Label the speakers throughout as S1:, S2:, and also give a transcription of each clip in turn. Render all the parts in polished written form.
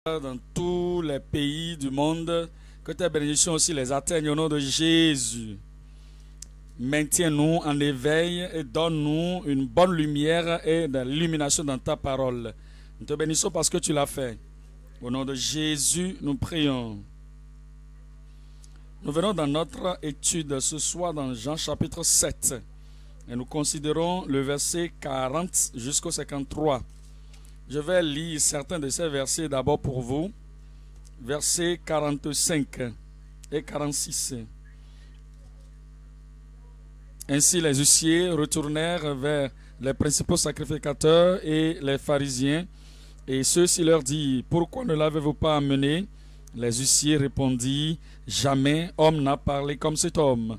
S1: dans tous les pays du monde, que tes bénédictions aussi les atteignent au nom de Jésus. Maintiens-nous en éveil et donne-nous une bonne lumière et de l'illumination dans ta parole. Nous te bénissons parce que tu l'as fait. Au nom de Jésus, nous prions. Nous venons dans notre étude ce soir dans Jean chapitre 7 et nous considérons le verset 40 jusqu'au 53. Je vais lire certains de ces versets d'abord pour vous. Versets 45 et 46. Ainsi les huissiers retournèrent vers les principaux sacrificateurs et les pharisiens, et ceux-ci leur dirent: pourquoi ne l'avez-vous pas amené? Les huissiers répondirent: jamais homme n'a parlé comme cet homme.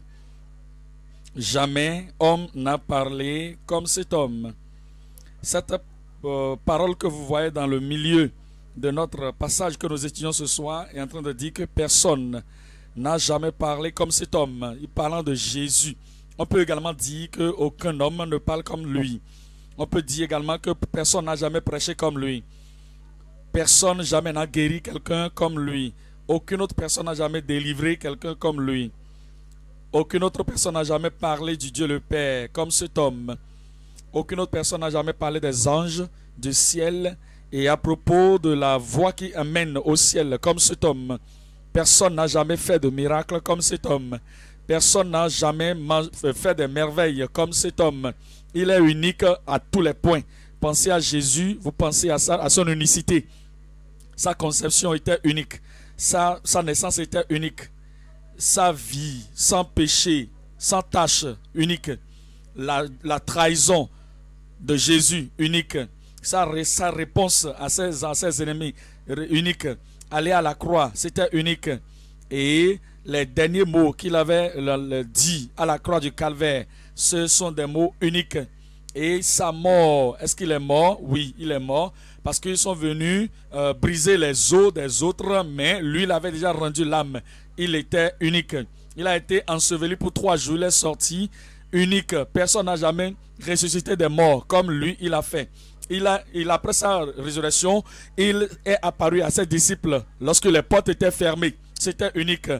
S1: Jamais homme n'a parlé comme cet homme. Cette parole que vous voyez dans le milieu de notre passage que nous étudions ce soir est en train de dire que personne n'a jamais parlé comme cet homme. Il parlant de Jésus. On peut également dire qu'aucun homme ne parle comme lui. On peut dire également que personne n'a jamais prêché comme lui. Personne jamais n'a guéri quelqu'un comme lui. Aucune autre personne n'a jamais délivré quelqu'un comme lui. Aucune autre personne n'a jamais parlé du Dieu le Père comme cet homme. Aucune autre personne n'a jamais parlé des anges, du ciel et à propos de la voie qui amène au ciel comme cet homme. Personne n'a jamais fait de miracle comme cet homme. Personne n'a jamais fait des merveilles comme cet homme. Il est unique à tous les points. Pensez à Jésus, vous pensez à son unicité. Sa conception était unique. Sa naissance était unique. Sa vie, sans péché, sans tache, unique. La trahison de Jésus, unique. Sa réponse à ses ennemis, unique. Aller à la croix, c'était unique. Et les derniers mots qu'il avait dit à la croix du Calvaire, ce sont des mots uniques. Et sa mort, est-ce qu'il est mort? Oui, il est mort. Parce qu'ils sont venus briser les os des autres, mais lui, il avait déjà rendu l'âme. Il était unique. Il a été enseveli pour 3 jours, il est sorti unique. Personne n'a jamais ressuscité des morts comme lui, il a fait. Après sa résurrection, il est apparu à ses disciples lorsque les portes étaient fermées. C'était unique.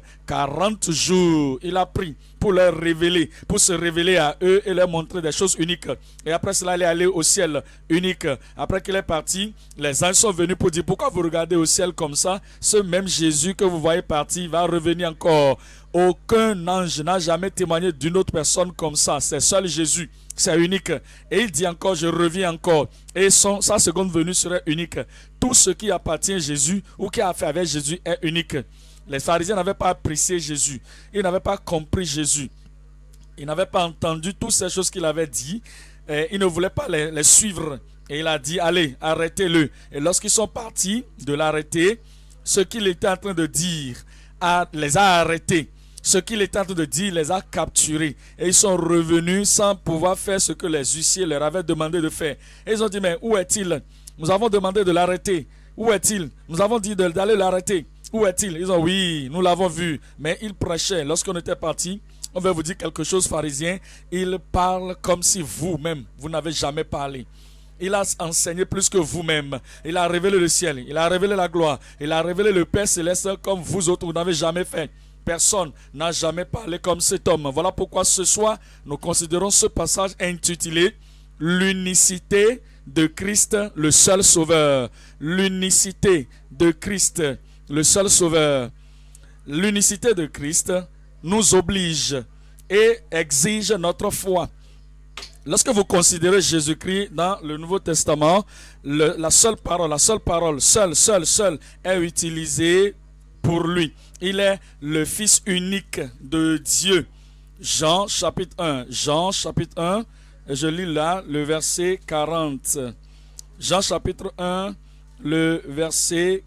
S1: 40 jours, il a pris pour leur révéler, pour se révéler à eux et leur montrer des choses uniques. Et après cela, il est allé au ciel, unique. Après qu'il est parti, les anges sont venus pour dire: pourquoi vous regardez au ciel comme ça? Ce même Jésus que vous voyez partir va revenir encore. Aucun ange n'a jamais témoigné d'une autre personne comme ça. C'est seul Jésus. C'est unique. Et il dit encore: je reviens encore. Et sa seconde venue serait unique. Tout ce qui appartient à Jésus ou qui a fait avec Jésus est unique. Les pharisiens n'avaient pas apprécié Jésus. Ils n'avaient pas compris Jésus. Ils n'avaient pas entendu toutes ces choses qu'il avait dit. Ils ne voulaient pas les suivre. Et il a dit: allez, arrêtez-le. Et lorsqu'ils sont partis de l'arrêter, ce qu'il était en train de dire les a arrêtés. Ce qu'il était en train de dire les a capturés. Et ils sont revenus sans pouvoir faire ce que les huissiers leur avaient demandé de faire. Et ils ont dit: mais où est-il? Nous avons demandé de l'arrêter. Où est-il? Nous avons dit d'aller l'arrêter. Où est-il? Ils ont: oui, nous l'avons vu. Mais il prêchait. Lorsqu'on était parti, on va vous dire quelque chose, pharisiens. Il parle comme si vous-même, vous n'avez jamais parlé. Il a enseigné plus que vous-même. Il a révélé le ciel. Il a révélé la gloire. Il a révélé le Père Céleste comme vous autres, vous n'avez jamais fait. Personne n'a jamais parlé comme cet homme. Voilà pourquoi ce soir, nous considérons ce passage intitulé « L'unicité de Christ, le seul sauveur ». L'unicité de Christ, le seul sauveur. L'unicité de Christ nous oblige et exige notre foi. Lorsque vous considérez Jésus-Christ dans le Nouveau Testament, la seule parole, seule est utilisée pour lui. Il est le Fils unique de Dieu. Jean chapitre 1. Jean chapitre 1, et je lis là le verset 40. Jean chapitre 1, le verset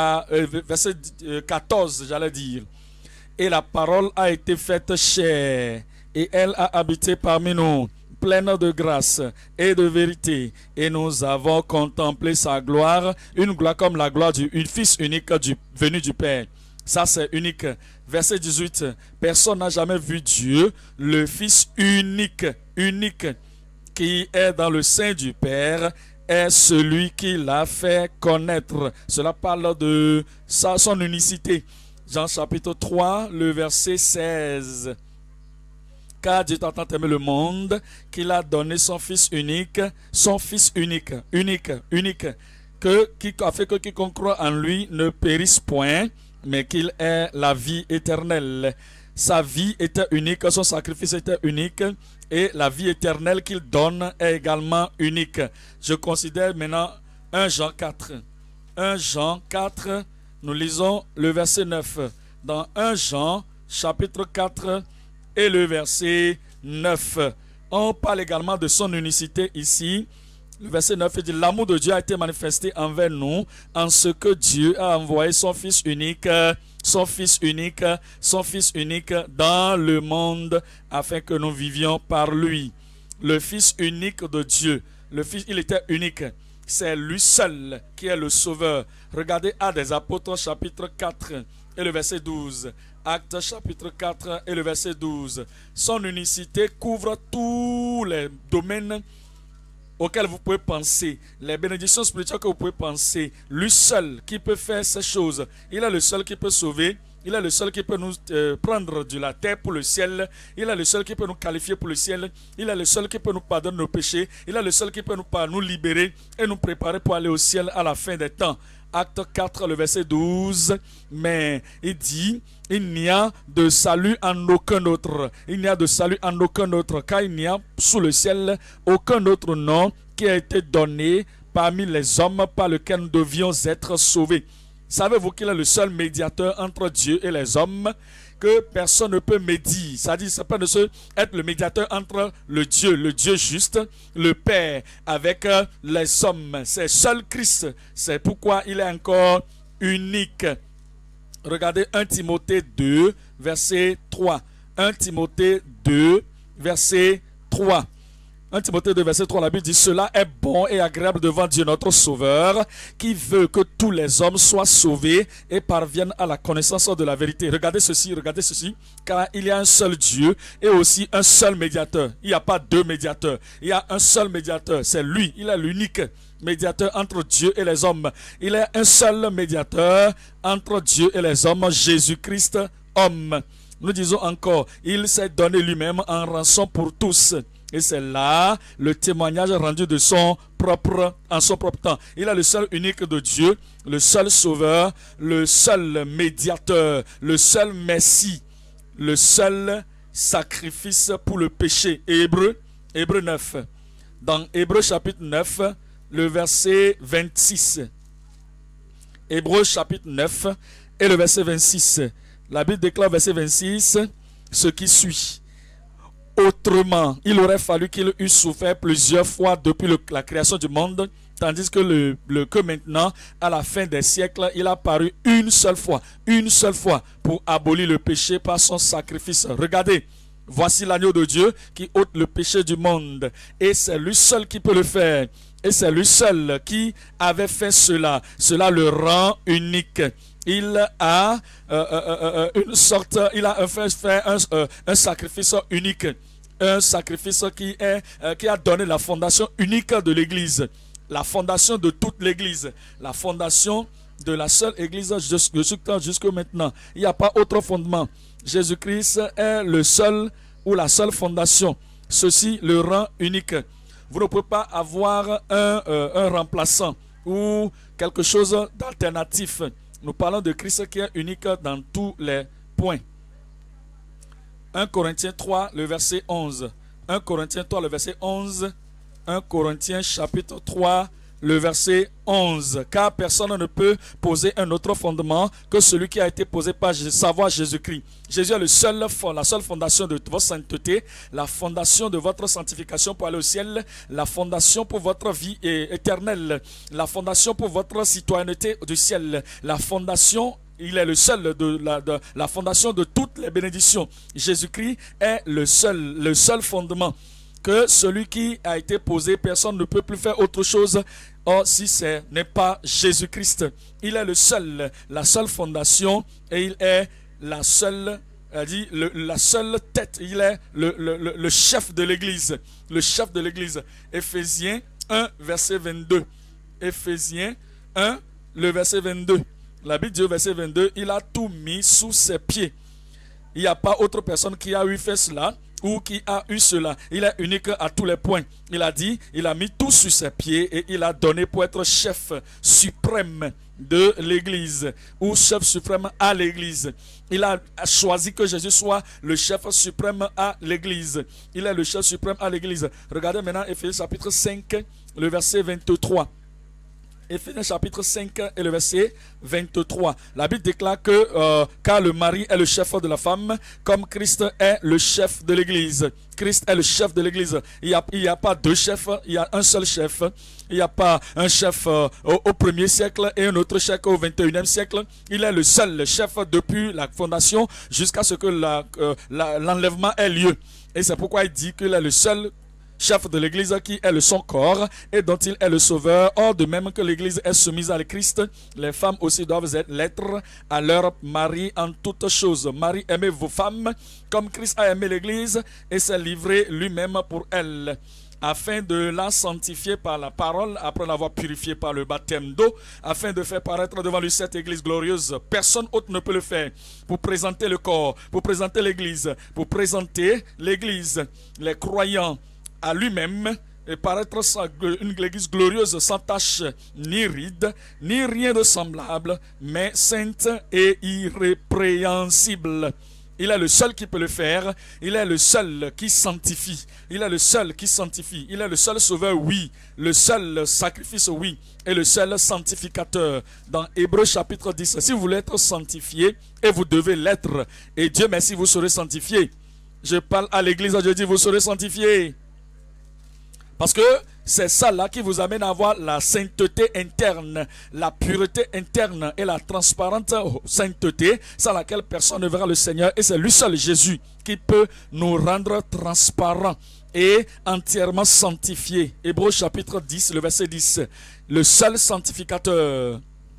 S1: 14, j'allais dire. Et la parole a été faite chair, et elle a habité parmi nous, pleine de grâce et de vérité. Et nous avons contemplé sa gloire, une gloire comme la gloire du Fils unique venu du Père. Ça, c'est unique. Verset 18. Personne n'a jamais vu Dieu, le Fils unique, qui est dans le sein du Père est celui qui l'a fait connaître. Cela parle de son unicité. Jean chapitre 3, le verset 16. Car Dieu a tant aimé le monde qu'il a donné son Fils unique, qui a fait que quiconque croit en lui ne périsse point, mais qu'il ait la vie éternelle. Sa vie était unique, son sacrifice était unique, et la vie éternelle qu'il donne est également unique. Je considère maintenant 1 Jean 4. 1 Jean 4, nous lisons le verset 9. Dans 1 Jean chapitre 4 et le verset 9. On parle également de son unicité ici. Le verset 9 dit: l'amour de Dieu a été manifesté envers nous en ce que Dieu a envoyé son Fils unique dans le monde afin que nous vivions par lui. Le Fils unique de Dieu, il était unique. C'est lui seul qui est le sauveur. Regardez Actes des Apôtres chapitre 4 et le verset 12. Actes chapitre 4 et le verset 12. Son unicité couvre tous les domaines auxquels vous pouvez penser, les bénédictions spirituelles que vous pouvez penser. Lui seul qui peut faire ces choses. Il est le seul qui peut sauver. Il est le seul qui peut nous prendre de la terre pour le ciel. Il est le seul qui peut nous qualifier pour le ciel. Il est le seul qui peut nous pardonner nos péchés. Il est le seul qui peut nous libérer et nous préparer pour aller au ciel à la fin des temps. Acte 4, le verset 12. Mais il dit: il n'y a de salut en aucun autre. Il n'y a de salut en aucun autre, car il n'y a sous le ciel aucun autre nom qui a été donné parmi les hommes par lequel nous devions être sauvés. Savez-vous qu'il est le seul médiateur entre Dieu et les hommes, que personne ne peut médier? C'est-à-dire, c'est pas de être le médiateur entre le Dieu juste, le Père, avec les hommes. C'est seul Christ. C'est pourquoi il est encore unique. Regardez 1 Timothée 2, verset 3. 1 Timothée 2, verset 3. 1 Timothée 2, verset 3, la Bible dit: cela est bon et agréable devant Dieu notre Sauveur, qui veut que tous les hommes soient sauvés et parviennent à la connaissance de la vérité. Regardez ceci, car il y a un seul Dieu et aussi un seul médiateur. Il n'y a pas deux médiateurs, il y a un seul médiateur, c'est lui, il est l'unique médiateur entre Dieu et les hommes. Il est un seul médiateur entre Dieu et les hommes, Jésus-Christ, homme. Nous disons encore: il s'est donné lui-même en rançon pour tous. Et c'est là le témoignage rendu de en son propre temps. Il est le seul unique de Dieu, le seul sauveur, le seul médiateur, le seul messie, le seul sacrifice pour le péché. Hébreu 9. Dans Hébreu chapitre 9, le verset 26. Hébreu chapitre 9 et le verset 26. La Bible déclare, verset 26, ce qui suit. Autrement, il aurait fallu qu'il eût souffert plusieurs fois depuis la création du monde, tandis que que maintenant, à la fin des siècles, il a paru une seule fois pour abolir le péché par son sacrifice. Regardez, voici l'agneau de Dieu qui ôte le péché du monde, et c'est lui seul qui peut le faire. Et c'est lui seul qui avait fait cela. Cela le rend unique. Il a fait un sacrifice unique, un sacrifice qui a donné la fondation unique de l'Église, la fondation de toute l'Église, la fondation de la seule Église jusqu'à maintenant. Il n'y a pas autre fondement. Jésus-Christ est le seul ou la seule fondation. Ceci le rend unique. Vous ne pouvez pas avoir un remplaçant ou quelque chose d'alternatif. Nous parlons de Christ qui est unique dans tous les points. 1 Corinthiens 3, le verset 11. 1 Corinthiens 3, le verset 11. 1 Corinthiens chapitre 3, le verset 11. Car personne ne peut poser un autre fondement que celui qui a été posé par savoir Jésus-Christ. Jésus est la seule fondation de votre sainteté, la fondation de votre sanctification pour aller au ciel, la fondation pour votre vie éternelle, la fondation pour votre citoyenneté du ciel, la fondation. Il est le seul de la fondation de toutes les bénédictions. Jésus-Christ est le seul fondement. Que celui qui a été posé, personne ne peut plus faire autre chose. Or, si ce n'est pas Jésus-Christ, il est la seule fondation, et il est la seule tête. Il est le chef de l'Église. Le chef de l'Église. Éphésiens 1, verset 22. Éphésiens 1, le verset 22. La Bible dit au verset 22, il a tout mis sous ses pieds. Il n'y a pas autre personne qui a eu fait cela ou qui a eu cela. Il est unique à tous les points. Il a dit, il a mis tout sur ses pieds et il a donné pour être chef suprême de l'Église ou chef suprême à l'Église. Il a choisi que Jésus soit le chef suprême à l'Église. Il est le chef suprême à l'Église. Regardez maintenant Éphésiens chapitre 5, le verset 23. Éphésiens chapitre 5 et le verset 23. La Bible déclare que car le mari est le chef de la femme, comme Christ est le chef de l'Église. Christ est le chef de l'Église. Il n'y a pas deux chefs, il y a un seul chef. Il n'y a pas un chef au 1er siècle et un autre chef au 21e siècle. Il est le seul chef depuis la fondation jusqu'à ce que l'enlèvement ait lieu. Et c'est pourquoi il dit qu'il est le seul chef de l'Église qui est le son corps et dont il est le sauveur. Or, de même que l'Église est soumise à Christ, les femmes aussi doivent l'être à leur mari en toutes choses. Marie, aimez vos femmes comme Christ a aimé l'Église et s'est livré lui-même pour elle, afin de la sanctifier par la parole, après l'avoir purifiée par le baptême d'eau, afin de faire paraître devant lui cette Église glorieuse. Personne autre ne peut le faire. Pour présenter le corps, pour présenter l'Église, les croyants à lui-même, et paraître une église glorieuse sans tache ni ride, ni rien de semblable, mais sainte et irrépréhensible. Il est le seul qui peut le faire. Il est le seul qui sanctifie. Il est le seul qui sanctifie. Il est le seul sauveur, oui. Le seul sacrifice, oui. Et le seul sanctificateur. Dans Hébreux chapitre 10, si vous voulez être sanctifié, et vous devez l'être, et Dieu merci, vous serez sanctifié. Je parle à l'église, je dis, vous serez sanctifié. Parce que c'est ça là qui vous amène à avoir la sainteté interne, la pureté interne et la transparente sainteté sans laquelle personne ne verra le Seigneur. Et c'est lui seul, Jésus, qui peut nous rendre transparents et entièrement sanctifiés. Hébreux chapitre 10, le verset 10. Le seul sanctificateur.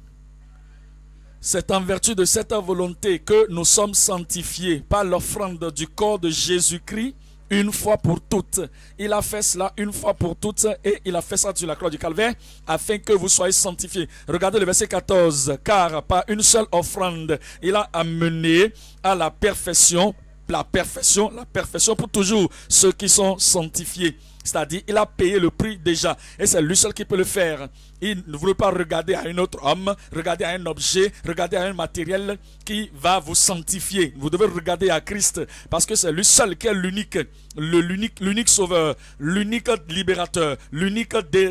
S1: C'est en vertu de cette volonté que nous sommes sanctifiés par l'offrande du corps de Jésus-Christ une fois pour toutes. Il a fait cela une fois pour toutes et il a fait ça sur la croix du Calvaire afin que vous soyez sanctifiés. Regardez le verset 14. Car par une seule offrande, il a amené à la perfection pour toujours ceux qui sont sanctifiés. C'est-à-dire, il a payé le prix déjà. Et c'est lui seul qui peut le faire. Il ne voulait pas regarder à un autre homme, regarder à un objet, regarder à un matériel qui va vous sanctifier. Vous devez regarder à Christ parce que c'est lui seul qui est l'unique sauveur, l'unique libérateur, l'unique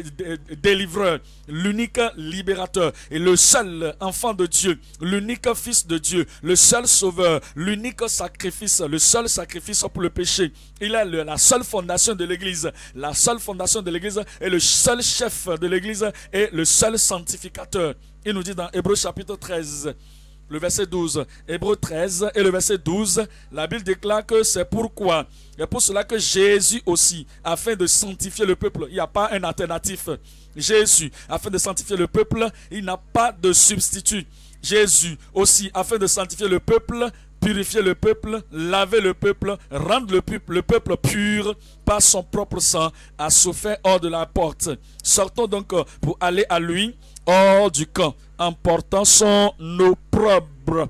S1: délivreur, l'unique libérateur et le seul enfant de Dieu, l'unique fils de Dieu, le seul sauveur, l'unique sacrifice, le seul sacrifice pour le péché. Il est la seule fondation de l'Église. La seule fondation de l'Église est le seul chef de l'Église et le seul sanctificateur. Il nous dit dans Hébreux chapitre 13, le verset 12. Hébreux 13 et le verset 12, la Bible déclare que c'est pourquoi. Et pour cela que Jésus aussi, afin de sanctifier le peuple, il n'y a pas un alternatif. Jésus, afin de sanctifier le peuple, il n'a pas de substitut. Jésus aussi, afin de sanctifier le peuple, purifier le peuple, laver le peuple, rendre le peuple pur par son propre sang, a souffert hors de la porte. Sortons donc pour aller à lui hors du camp, en portant son opprobre.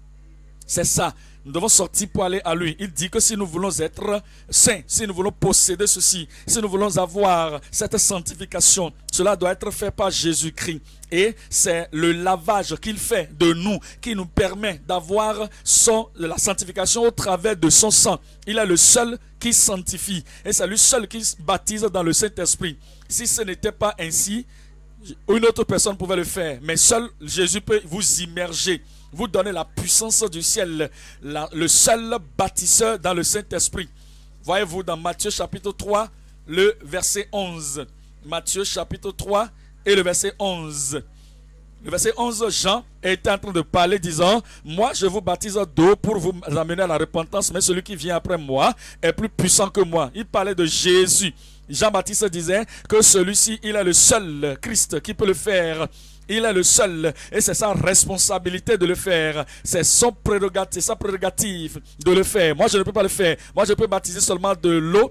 S1: C'est ça. Nous devons sortir pour aller à lui. Il dit que si nous voulons être saints, si nous voulons posséder ceci, si nous voulons avoir cette sanctification, cela doit être fait par Jésus-Christ. Et c'est le lavage qu'il fait de nous qui nous permet d'avoir la sanctification au travers de son sang. Il est le seul qui sanctifie. Et c'est lui seul qui baptise dans le Saint-Esprit. Si ce n'était pas ainsi, une autre personne pouvait le faire. Mais seul Jésus peut vous immerger, vous donner la puissance du ciel, le seul bâtisseur dans le Saint-Esprit. Voyez-vous dans Matthieu chapitre 3, le verset 11. Matthieu chapitre 3 et le verset 11. Le verset 11, Jean était en train de parler disant, moi je vous baptise d'eau pour vous amener à la repentance, mais celui qui vient après moi est plus puissant que moi. Il parlait de Jésus. Jean-Baptiste disait que celui-ci, il est le seul Christ qui peut le faire. Il est le seul et c'est sa responsabilité de le faire. C'est sa prérogative de le faire. Moi, je ne peux pas le faire. Moi, je peux baptiser seulement de l'eau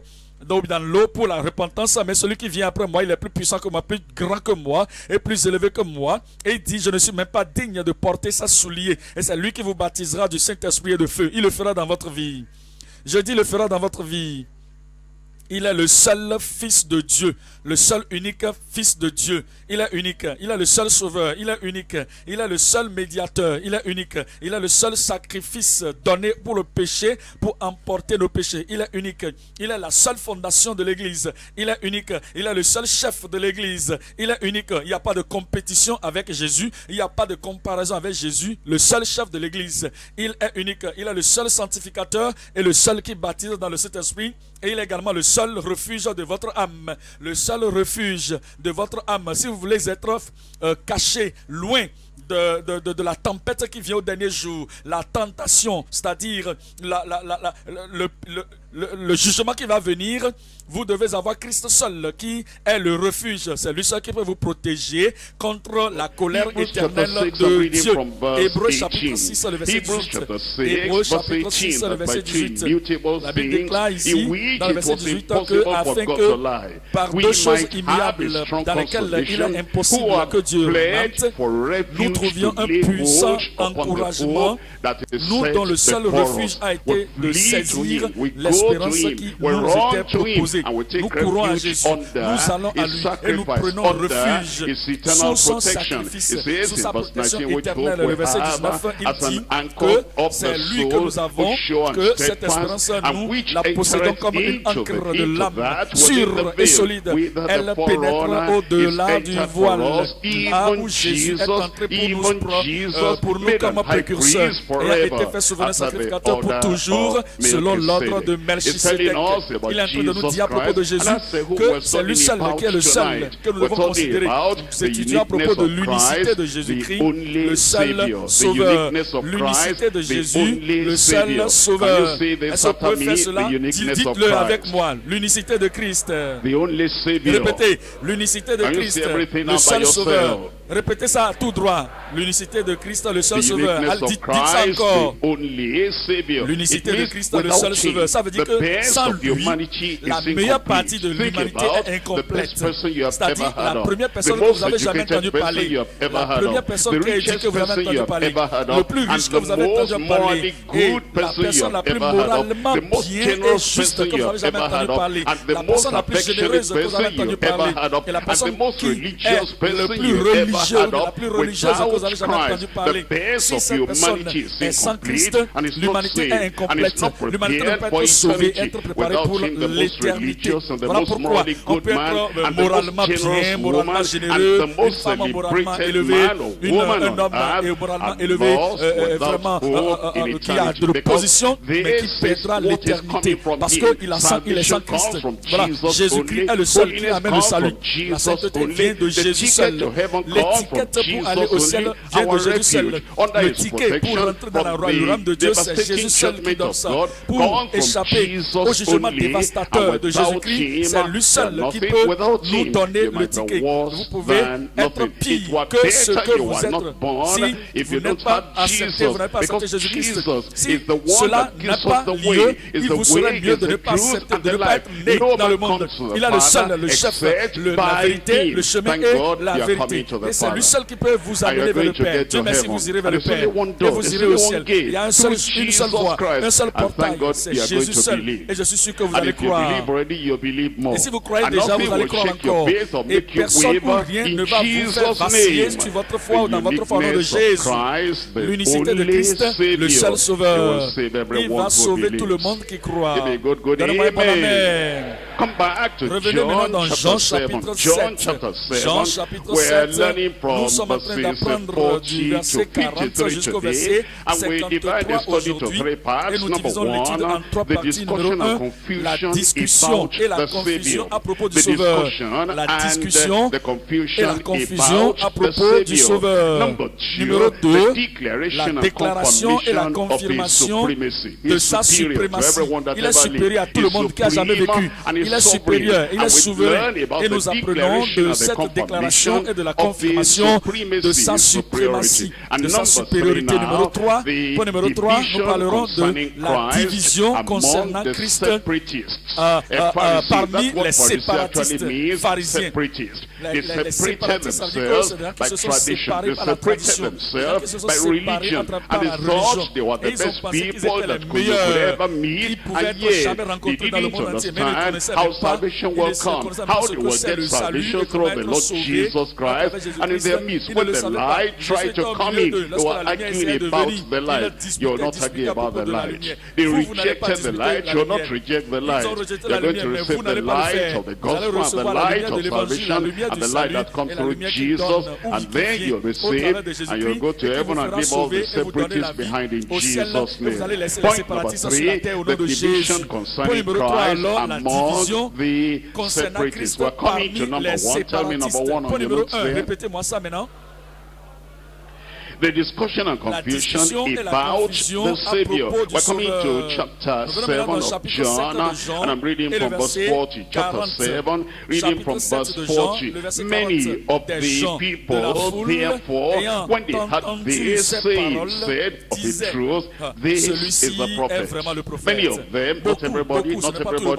S1: dans l'eau pour la repentance, mais celui qui vient après moi, il est plus puissant que moi, plus grand que moi et plus élevé que moi. Et il dit, je ne suis même pas digne de porter sa soulier. Et c'est lui qui vous baptisera du Saint-Esprit et de feu. Il le fera dans votre vie. Je dis, il le fera dans votre vie. Il est le seul Fils de Dieu, le seul unique Fils de Dieu. Il est unique, il est le seul Sauveur, il est unique, il est le seul médiateur, il est unique, il est le seul sacrifice donné pour le péché, pour emporter nos péchés. Il est unique, il est la seule fondation de l'Église, il est unique, il est le seul chef de l'Église, il est unique. Il n'y a pas de compétition avec Jésus, il n'y a pas de comparaison avec Jésus, le seul chef de l'Église. Il est unique, il est le seul sanctificateur et le seul qui baptise dans le Saint-Esprit. Et il est également le seul refuge de votre âme. Le seul refuge de votre âme. Si vous voulez être caché, loin de la tempête qui vient au dernier jour, la tentation, c'est-à-dire le jugement qui va venir, vous devez avoir Christ seul qui est le refuge. C'est lui seul qui peut vous protéger contre la colère éternelle de Dieu. Hébreux chapitre 6, le verset 18. Hébreux chapitre 6, le verset 18. La Bible déclare ici, dans le verset 18, que afin que par deux choses immuables dans lesquelles il est impossible que Dieu mente, nous trouvions un puissant encouragement, nous dont le seul refuge a été de saisir l'espérance qui nous était proposée. Nous courons à Jésus, nous allons à lui et nous prenons refuge sous son sacrifice, sous sa protection éternelle. Le verset 19, il dit que c'est lui que nous avons, que cette espérance, nous la possédons comme une ancre de l'âme, sûre et solide. Elle pénètre au-delà du voile, là où Jésus est entré pour nous comme précurseur et a été fait souverain sacrificateur pour toujours, selon l'ordre de Melchisédek. Il est en train de nous dire à propos de Jésus que c'est lui seul qui est le seul que nous devons considérer. Nous étudions à propos de l'unicité de Jésus-Christ, le seul Sauveur. L'unicité de Jésus, le seul Sauveur. Est-ce que vous pouvez faire cela? Dites-le avec moi. L'unicité de Christ. Répétez. L'unicité de Christ, le seul Sauveur. Répétez ça tout droit. L'unicité de Christ, le seul Sauveur. Dites ça encore. L'unicité de Christ, le seul Sauveur. Ça veut dire que sans lui, la meilleure partie de l'humanité est incomplète. C'est-à-dire la première personne que vous avez jamais entendu parler, la première personne qui a dit que vous avez entendu parler, le plus riche que vous avez entendu parler, et la personne la plus moralement bien et juste que vous avez jamais entendu parler, la personne la plus généreuse que vous avez entendu parler, et la personne qui est le plus religieux, la plus religieuse que vous avez jamais entendu parler. Si cette personne est sans Christ, l'humanité est incomplète. L'humanité ne peut être sauvée, être préparée pour l'éternité. Voilà pourquoi on peut être moralement bien, moralement généreux, une femme moralement élevée, un homme moralement élevé, vraiment qui a de position, mais qui perdra l'éternité parce qu'il est sans Christ. Voilà, Jésus-Christ est le seul qui amène le salut. La sainteté vient de Jésus seul. L'étiquette pour aller au ciel vient de Jésus seul. Le ticket pour rentrer dans le royaume de Dieu, c'est Jésus seul qui donne ça. Pour échapper au jugement dévastateur de Jésus-Christ, c'est lui seul qui peut nous donner le ticket. Vous pouvez être pire que ce que vous êtes. Si vous n'êtes pas accepté, vous n'avez pas accepté Jésus-Christ, si cela n'a pas lieu, il vous serait mieux de ne pas accepter, de ne pas être né dans le monde. Il a le seul, le chef, la vérité, le chemin et la vérité. Et c'est lui seul qui peut vous amener vers le Père. Dieu merci, vous irez vers le Père et vous irez au ciel. Il y a une seule voie, un seul portail, c'est Jésus seul. Et je suis sûr que vous allez croire. Et si vous croyez déjà, vous allez croire encore. Et personne ou rien ne va vous faire vaciller sur votre foi ou dans votre foi au nom de Jésus. L'unicité de Christ, le seul Sauveur. Il va sauver tout le monde qui croit. Donnez-moi un bon amen. Revenez maintenant dans Jean chapitre 7. Jean chapitre 7. Nous sommes en train d'apprendre du verset 40 jusqu'au verset 53 aujourd'hui. Et nous divisons l'étude en trois parties. Numéro 1, la discussion et la confusion à propos du Sauveur. La discussion et la confusion à propos du Sauveur. Numéro 2, la déclaration et la confirmation de sa suprématie. Il est supérieur à tout le monde qui a jamais vécu. Il est supérieur, il est souverain. Et nous apprenons de cette déclaration et de la confirmation confirmation de sa suprématie, de sa supériorité. Numéro 3, point numéro 3, nous parlerons de la division concernant Christ parmi les séparatistes pharisiens. Les séparatistes, ça veut dire que c'est-à-dire qu'ils se sont séparés par la tradition, qu'ils se sont séparés par la religion, et ils ont pensé qu'ils étaient les meilleurs qui pouvaient être jamais rencontrés dans le monde entier, mais ils ne connaissaient même pas, ils ne connaissaient même ce que c'est le salut et comment être sauvé à travers Jésus-Christ. Ils ne le savaient pas. Jésus était au milieu d'eux. Lorsque la lumière essayait de venir, ils disputaient à propos de la lumière. Vous n'allez pas disputer la lumière. Ils ont rejeté la lumière, mais vous n'allez pas le faire. Vous allez recevoir la lumière de l'évangile, la lumière du salut et la lumière qui donne où vous viviez au travers de Jésus-Christ et qui vous fera sauver et vous donner la vie au ciel. Et vous allez laisser les séparatistes sur la terre au nom de Jésus. Point numéro 3, alors, la division concernant Christ parmi les séparatistes. Point numéro 1, répétez-moi ça maintenant.
S2: The discussion and confusion about the Savior. We're coming to chapter 7 of John, and I'm reading from verse 40, chapter 7, reading from verse 40. Many of the people, therefore, when they heard this saying, said of the truth, this is the prophet. Many of them, not everybody, of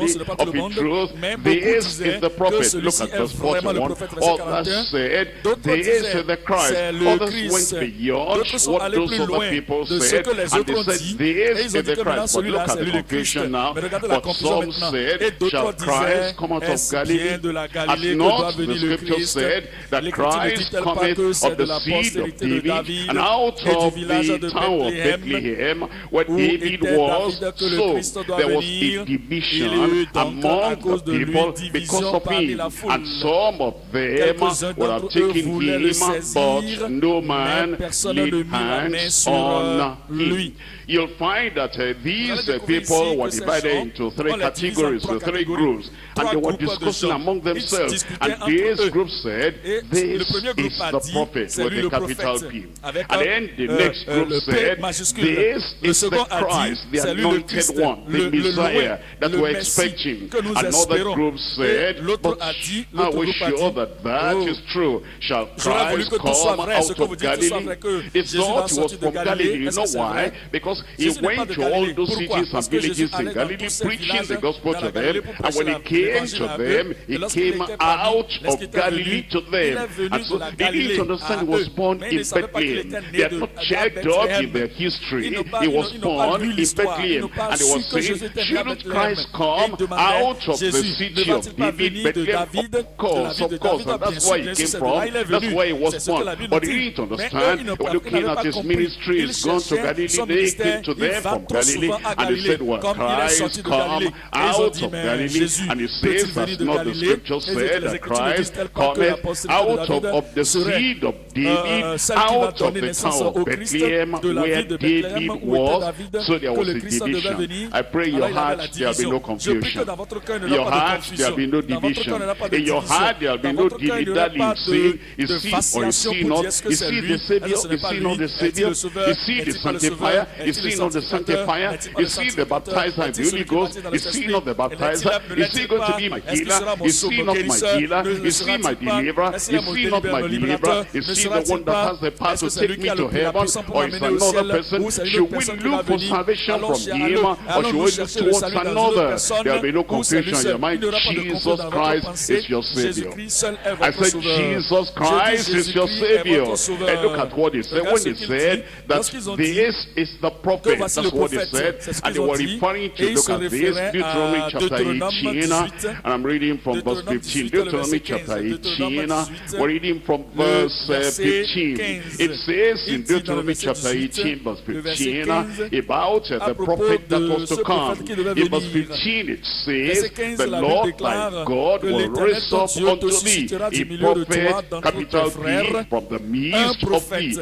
S2: the truth, this is the prophet. Look at verse 41. Others said, this is the Christ. Others went beyond what those other people said, and they said, this is the Christ. But look at the confusion now. But some said, shall Christ come out of Galilee? Has not the scripture said that Christ cometh of the seed of David, and out of the town of Bethlehem, where David was? So there was a division among the people because of him, and some of them would have taken him, but no man laid hands on him. You'll find that these people were divided into three categories, three groups, and they were discussing among themselves. And this group said, this is the prophet with a capital P. And then the next group said, this is the Christ, the anointed one, the Messiah that we're expecting. Another group said, but are we sure that that is true? Shall Christ come out of Galilee? They thought he was from Galilee. You know why? Because he went to all those cities and villages in Galilee preaching the gospel to them, and when he came to them, he came out of Galilee to them. And so they didn't understand he was born in Bethlehem. They had not checked up in their history. He was born in Bethlehem, and they were saying, shouldn't Christ come out of the city of David, Bethlehem? Of course, and that's where he came from, that's where he was born. But he didn't understand. They were looking at his ministry, he's gone to Galilee. They came to them from Galilee, and they said, well, Christ come out of Galilee, and he says, that's not the scripture said, that Christ cometh out of the seed of David, out of the town of Bethlehem, where David was. So there was a division. I pray in your heart there will be no confusion. In your heart there will be no division. In your heart there will be no dilly-dally, saying, is he or is he not? Is he the Savior? Is he not the Savior? Is he the Sanctifier? Is he not the Sanctifier? Is he the baptizer in the Holy Ghost? Is he not the baptizer? Is he going to be my healer? Is he not my healer? Is he my deliverer? Is he not my deliverer? Is he the one that has the power to take me to heaven? Or is another person? Should we look for salvation from him? Or should we look towards another? There will be no confusion in your mind. Jesus Christ is your Savior. I said, Jesus Christ is your Savior. And look at what he said. When he said that this is the prophet, that's what he said. And they were referring to, look at this, Deuteronomy chapter 18. And I'm reading from verse 15. Deuteronomy chapter 18. We're reading from verse 15. It says in Deuteronomy chapter 18, verse 15, about the prophet that was to come. In verse 15 it says, the Lord thy God will raise up unto thee a prophet, capital P, from the midst of thee.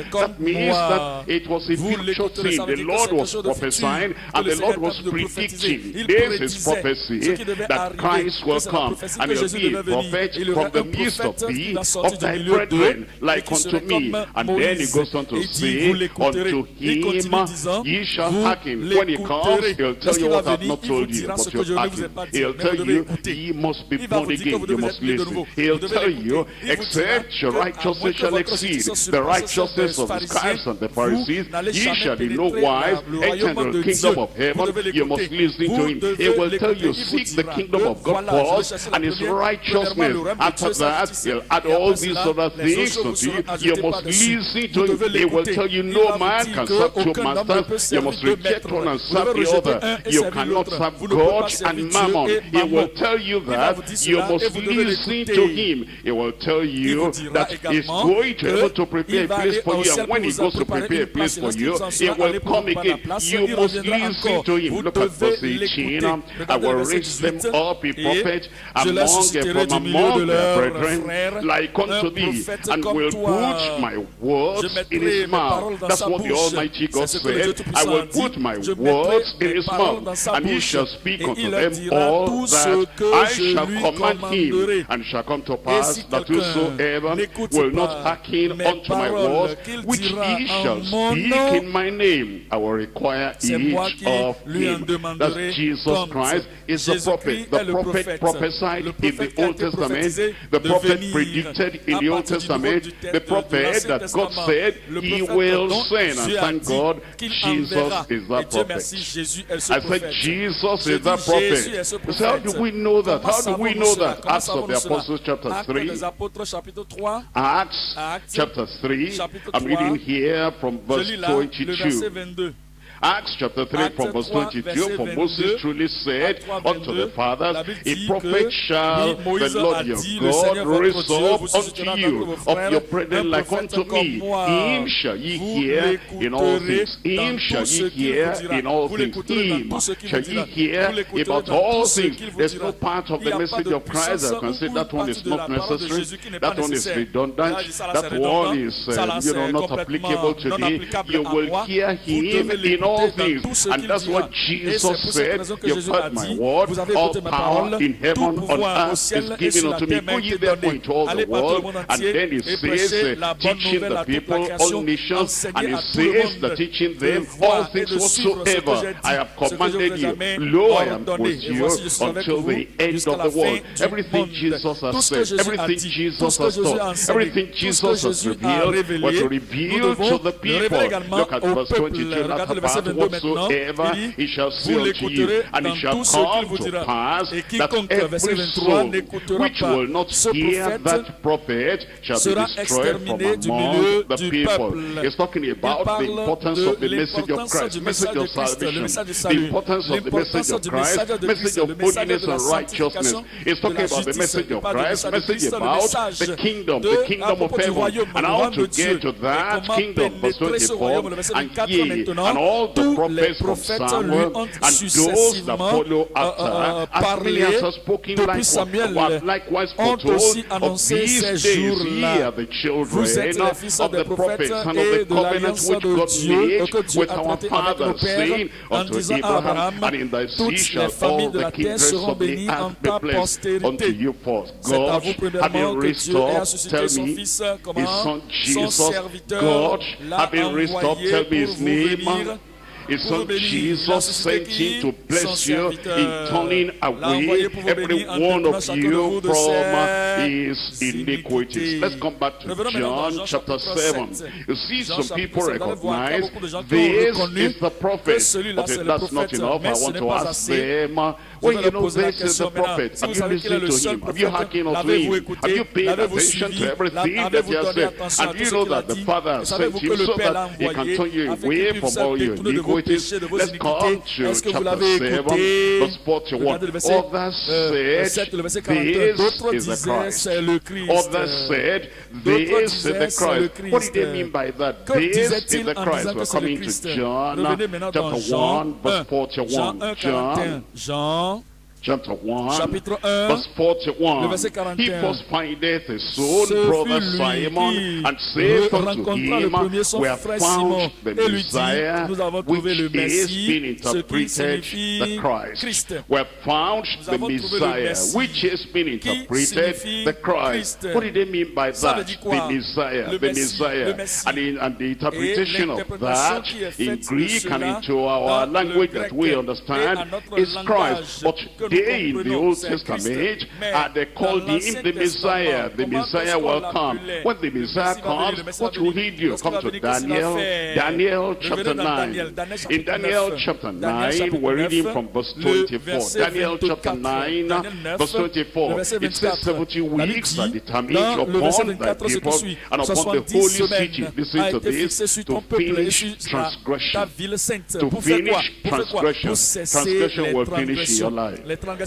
S2: That means that it was a future thing. The Lord was prophesying and the Lord was predicting. This is prophecy that Christ will come and he'll be a prophet from the midst of thee, of thy brethren, like unto me. And then he goes on to say, unto him ye shall hearken. When he comes, he'll tell you what I've not told you, but you'll hearken. He'll tell you, ye must be born again, you must listen. He'll tell you, except your righteousness shall exceed the righteousness of the scribes and the Pharisees, ye shall in no wise enter into the kingdom of heaven. You must listen to him. He will tell you, seek the kingdom of God first and his righteousness. After that, he'll add all these other things unto you. You must listen to him. He will tell you, no man can serve two masters. You must reject one and serve the other. You cannot serve God and mammon. He will tell you that you must listen to him. He will tell you that he's going to able to prepare a place for you, and when he goes to prepare a place for you, he will come again. You must listen to him. Look at verse 18. I will raise them up a prophet from among their brethren, like unto thee, and will put my words in his mouth. That's what the Almighty God said. I will put my words in his mouth, and he shall speak unto them all that I shall command him. And shall come to pass that whosoever will not hearken unto my words, which he shall speak in my name, I will require each of him. That's Jesus Christ is the prophet. The prophet prophesied in the Old Testament. The prophet predicted in the Old Testament. The prophet that God said he will send. And thank God, Jesus is that prophet. I said Jesus is that prophet. So how do we know that? How do we know that? Acts of the Apostles chapter 3. Acts chapter 3. I'm reading here from verse 22. Acts chapter 3 from verse 22, for Moses truly said unto the fathers, a prophet shall the Lord your God raise up unto you of your brethren like unto me. Him shall ye hear in all things. Him shall ye hear in all things. Him shall ye hear about all things. There's no part of the message of Christ that can say that one is not necessary, that one is redundant, that one is not applicable today. You will hear him in all things, and that's what Jesus said. You've heard my word. All power in heaven on earth is given unto me. Go ye therefore into all the world. And then he says, teaching the people, all nations, and he says that teaching them all things whatsoever I have commanded you. Lo, I am with you until the end of the world. Everything Jesus has said, everything Jesus has taught, everything Jesus has revealed was revealed to the people. Look at verse 22. Whatsoever he shall say unto you, and it shall come to pass that every soul which will not hear that prophet shall be destroyed from among the people. He's talking about the importance of the message of Christ, message of salvation, the importance of the message of Christ, message of holiness and righteousness. He's talking about the message of Christ, message about the kingdom of heaven, and how to get to that kingdom. Verse 24, and ye, and all the prophets from Samuel, and those that follow after, as Elias has spoken likewise foretold of these days. Ye are the children of the prophets and of the covenant which God made with our fathers, saying unto Abraham, and in thy seed shall all the kindreds of the earth be blessed unto you first. God, having raised up, tell me his son Jesus. God, having raised up, tell me his name. His son Jesus sent him to bless you in turning away every one of you from his iniquities. Let's come back to John chapter 7. You see, some people recognize this is the prophet, but that's not enough. I want to ask them, well, you know, this is the prophet. Have you listened to him? Have you hearkened unto him? Have you paid attention to everything that he has said? And you know that the Father has sent him so that he can turn you away from all your iniquities? Let's come to chapter 7, verse 41. Others said, this is the Christ. Others said, this is the Christ. What did they mean by that? This is the Christ. We're coming to John chapter 1, verse 41.
S1: Jean
S2: chapter 1,
S1: chapitre 1,
S2: verse 41.
S1: le verset 41.
S2: He first findeth his own brother Simon, and saith unto him, we have found the Messiah, which is being interpreted the Christ. We have found the Messiah, which is being interpreted the Christ. What did they mean by that? The Messiah, the Messiah. And the interpretation of that in Greek and into our language that we understand is Christ. But they in the Old Testament, they called him the Messiah. The Messiah will come. When the Messiah comes, what will he do? Come to Daniel, Daniel chapter 9. In Daniel chapter 9, we're reading from verse 24. Daniel chapter 9, verse 24. It says 70 weeks are determined upon thy people and upon the holy city. Listen to this. To finish transgression. To finish transgression. Transgression will finish in your life.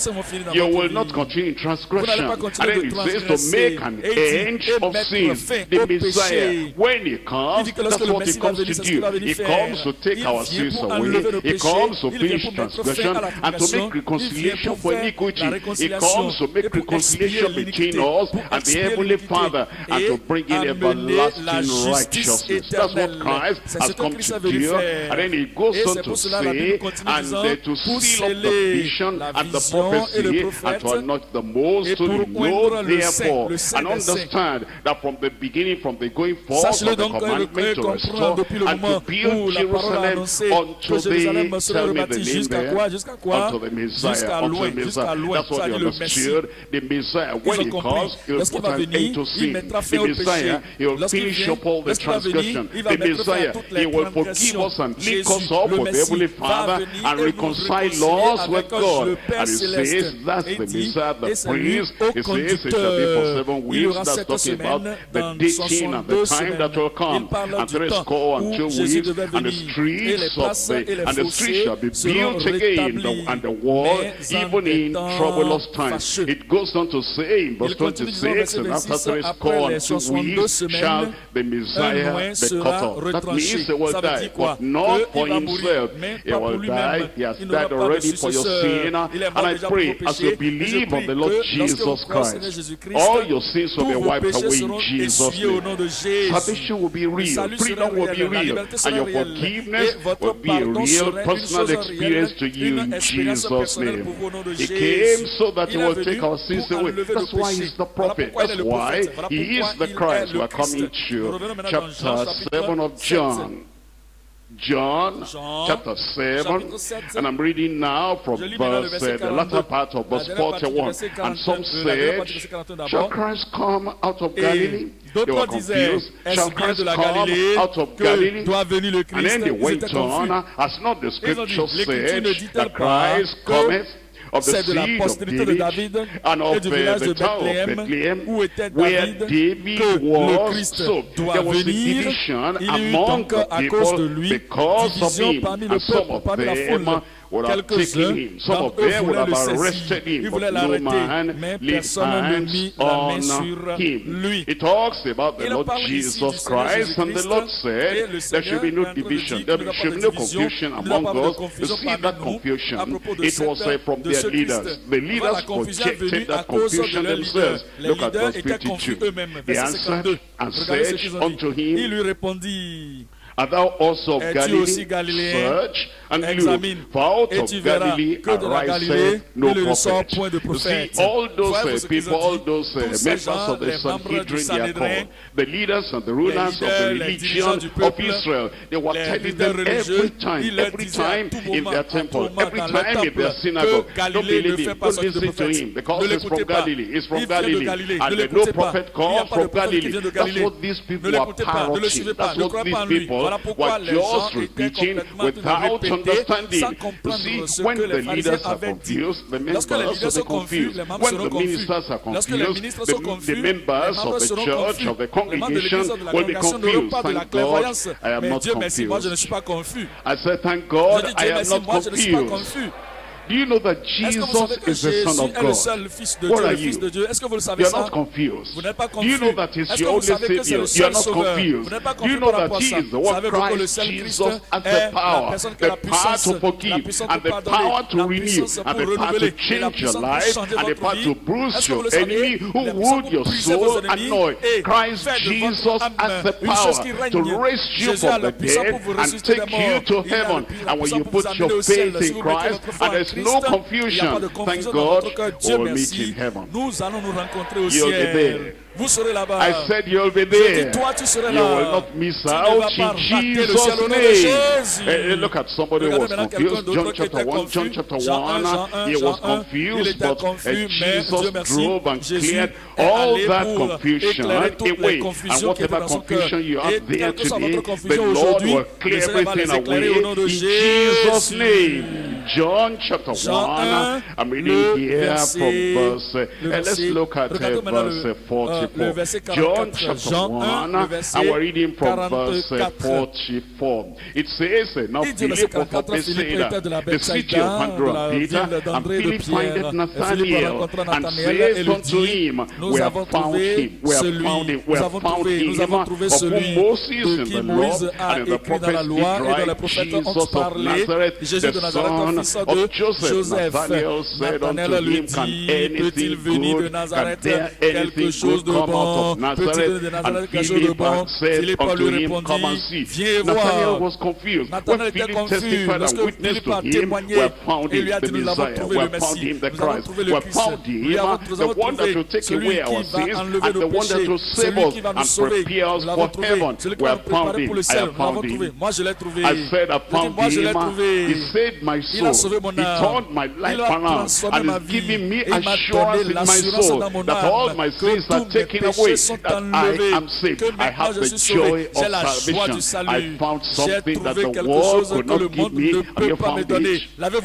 S2: You will not continue in transgression. And then it says to make an end of sins. The Messiah, when he comes, that's what he comes to do. He comes to take our sins away. He comes to finish transgression and to make reconciliation for iniquity. He comes to make reconciliation between us and the Heavenly Father and to bring in everlasting righteousness. That's what Christ has come to do. And then he goes on to say, and to seal up the vision and the prophecy, and to anoint the most to know therefore and understand that from the beginning, from the going forth of the commandment to restore and to build Jerusalem unto the, tell me the name there, unto the Messiah, unto the Messiah. That's what they understood. The Messiah, when he comes, he will put an end to sin. The Messiah, he will finish up all the transgression. The Messiah, he will forgive us and link us up with the Heavenly Father and reconcile us with God. And he says, that's the Messiah, the priest. He says it shall be for 7 weeks. That's talking about the dating and the time that will come. And 62 weeks, and the streets shall be built again, and the wall, even in troublous times. It goes on to say in verse 26, and after 62 weeks shall the Messiah be cut off. That means he will die, but not for himself. He will die. He has died already for your sin. And I pray, as you believe on the Lord Jesus Christ, all your sins will be wiped away in Jesus' name. Salvation will be real. Freedom will be real. And your forgiveness will be a real personal experience to you in Jesus' name. He came so that he will take our sins away. That's why he's the prophet. That's why he is the Christ. We are coming to chapter 7 of John. John chapter 7, and I'm reading now from verse, the latter part of verse 41. And some said, shall Christ come out of Galilee? They were confused. Shall Christ come out of Galilee? And then they went on, as not the scripture said, that Christ cometh of the seed of David, and of the town of Bethlehem, where David was. So there was a division among the people because of him, and some of them would have taken him. Some of them would have arrested him, but no man laid hands on him. It talks about the Lord Jesus Christ, and the Lord said there should be no division, there should be no confusion among us. You see that confusion, it was from their leaders. The leaders projected that confusion themselves. Look at verse 22. They answered and said unto him, Art thou also of Galilee? Search and look, for out of Galilee ariseth no prophet. You see, all those people, all those members of the Sanhedrin, they are called the leaders and the rulers of the religion of Israel. They were telling them every time in their temple, every time in their synagogue, don't believe him, don't listen to him, because he's from Galilee, he's from Galilee, and no prophet comes from Galilee. That's what these people are parroting. That's what these people were just repeating without understanding. You see, when the leaders are confused, the members will be confused. When the ministers are confused, the members of the church, of the congregation will be confused. Thank God I am not confused. I said, thank God I am not confused. Do you know that Jesus is the Son of God? What are you? You're not confused. Do you know that He's your only Savior? You're not confused. Do you know that He is the one Christ Jesus has the power to forgive, and the power to renew, and the power to change your life, and the power to bruise your enemy who would your soul annoy? Christ Jesus has the power to raise you from the dead and take you to heaven. And when you put your faith in Christ, and there's no confusion, thank God, we'll meet in heaven. You'll be there. I said you'll be there. You will not miss out in Jesus' name. Look at somebody who was confused. John chapter 1, he was confused, but Jesus drove and cleared all that confusion away. And whatever confusion you have there today, the Lord will clear everything away in Jesus' name. John chapter 1, I'm reading here from verse, let's look at verse 44. John chapter 1, and we're reading from verse 44. It says, now Philip of Bethsaida, the city of Andrew and Peter, and Philip findeth Nathanael, and says unto him, we have found him, we have found him, we have found him, of whom Moses in the law and in the prophets did write, Jesus of Nazareth, the son of Joseph. Nathanael said unto him, can anything good, can there anything good come out of Nazareth? And Philip said unto him, come and see. Nathanael was confused. When Philip testified and witnessed to him, we have found him the Messiah, we have found him the Christ, we have found him the one that will take away our sins, and the one that will save us and prepare us for heaven. We have found him. I have found him. I said I found him. He saved my soul. He turned my life around and is giving me assurance in my soul that all my sins are taken away, that I am saved. I have the joy of salvation. I found something that the world could not give me. Have you found it?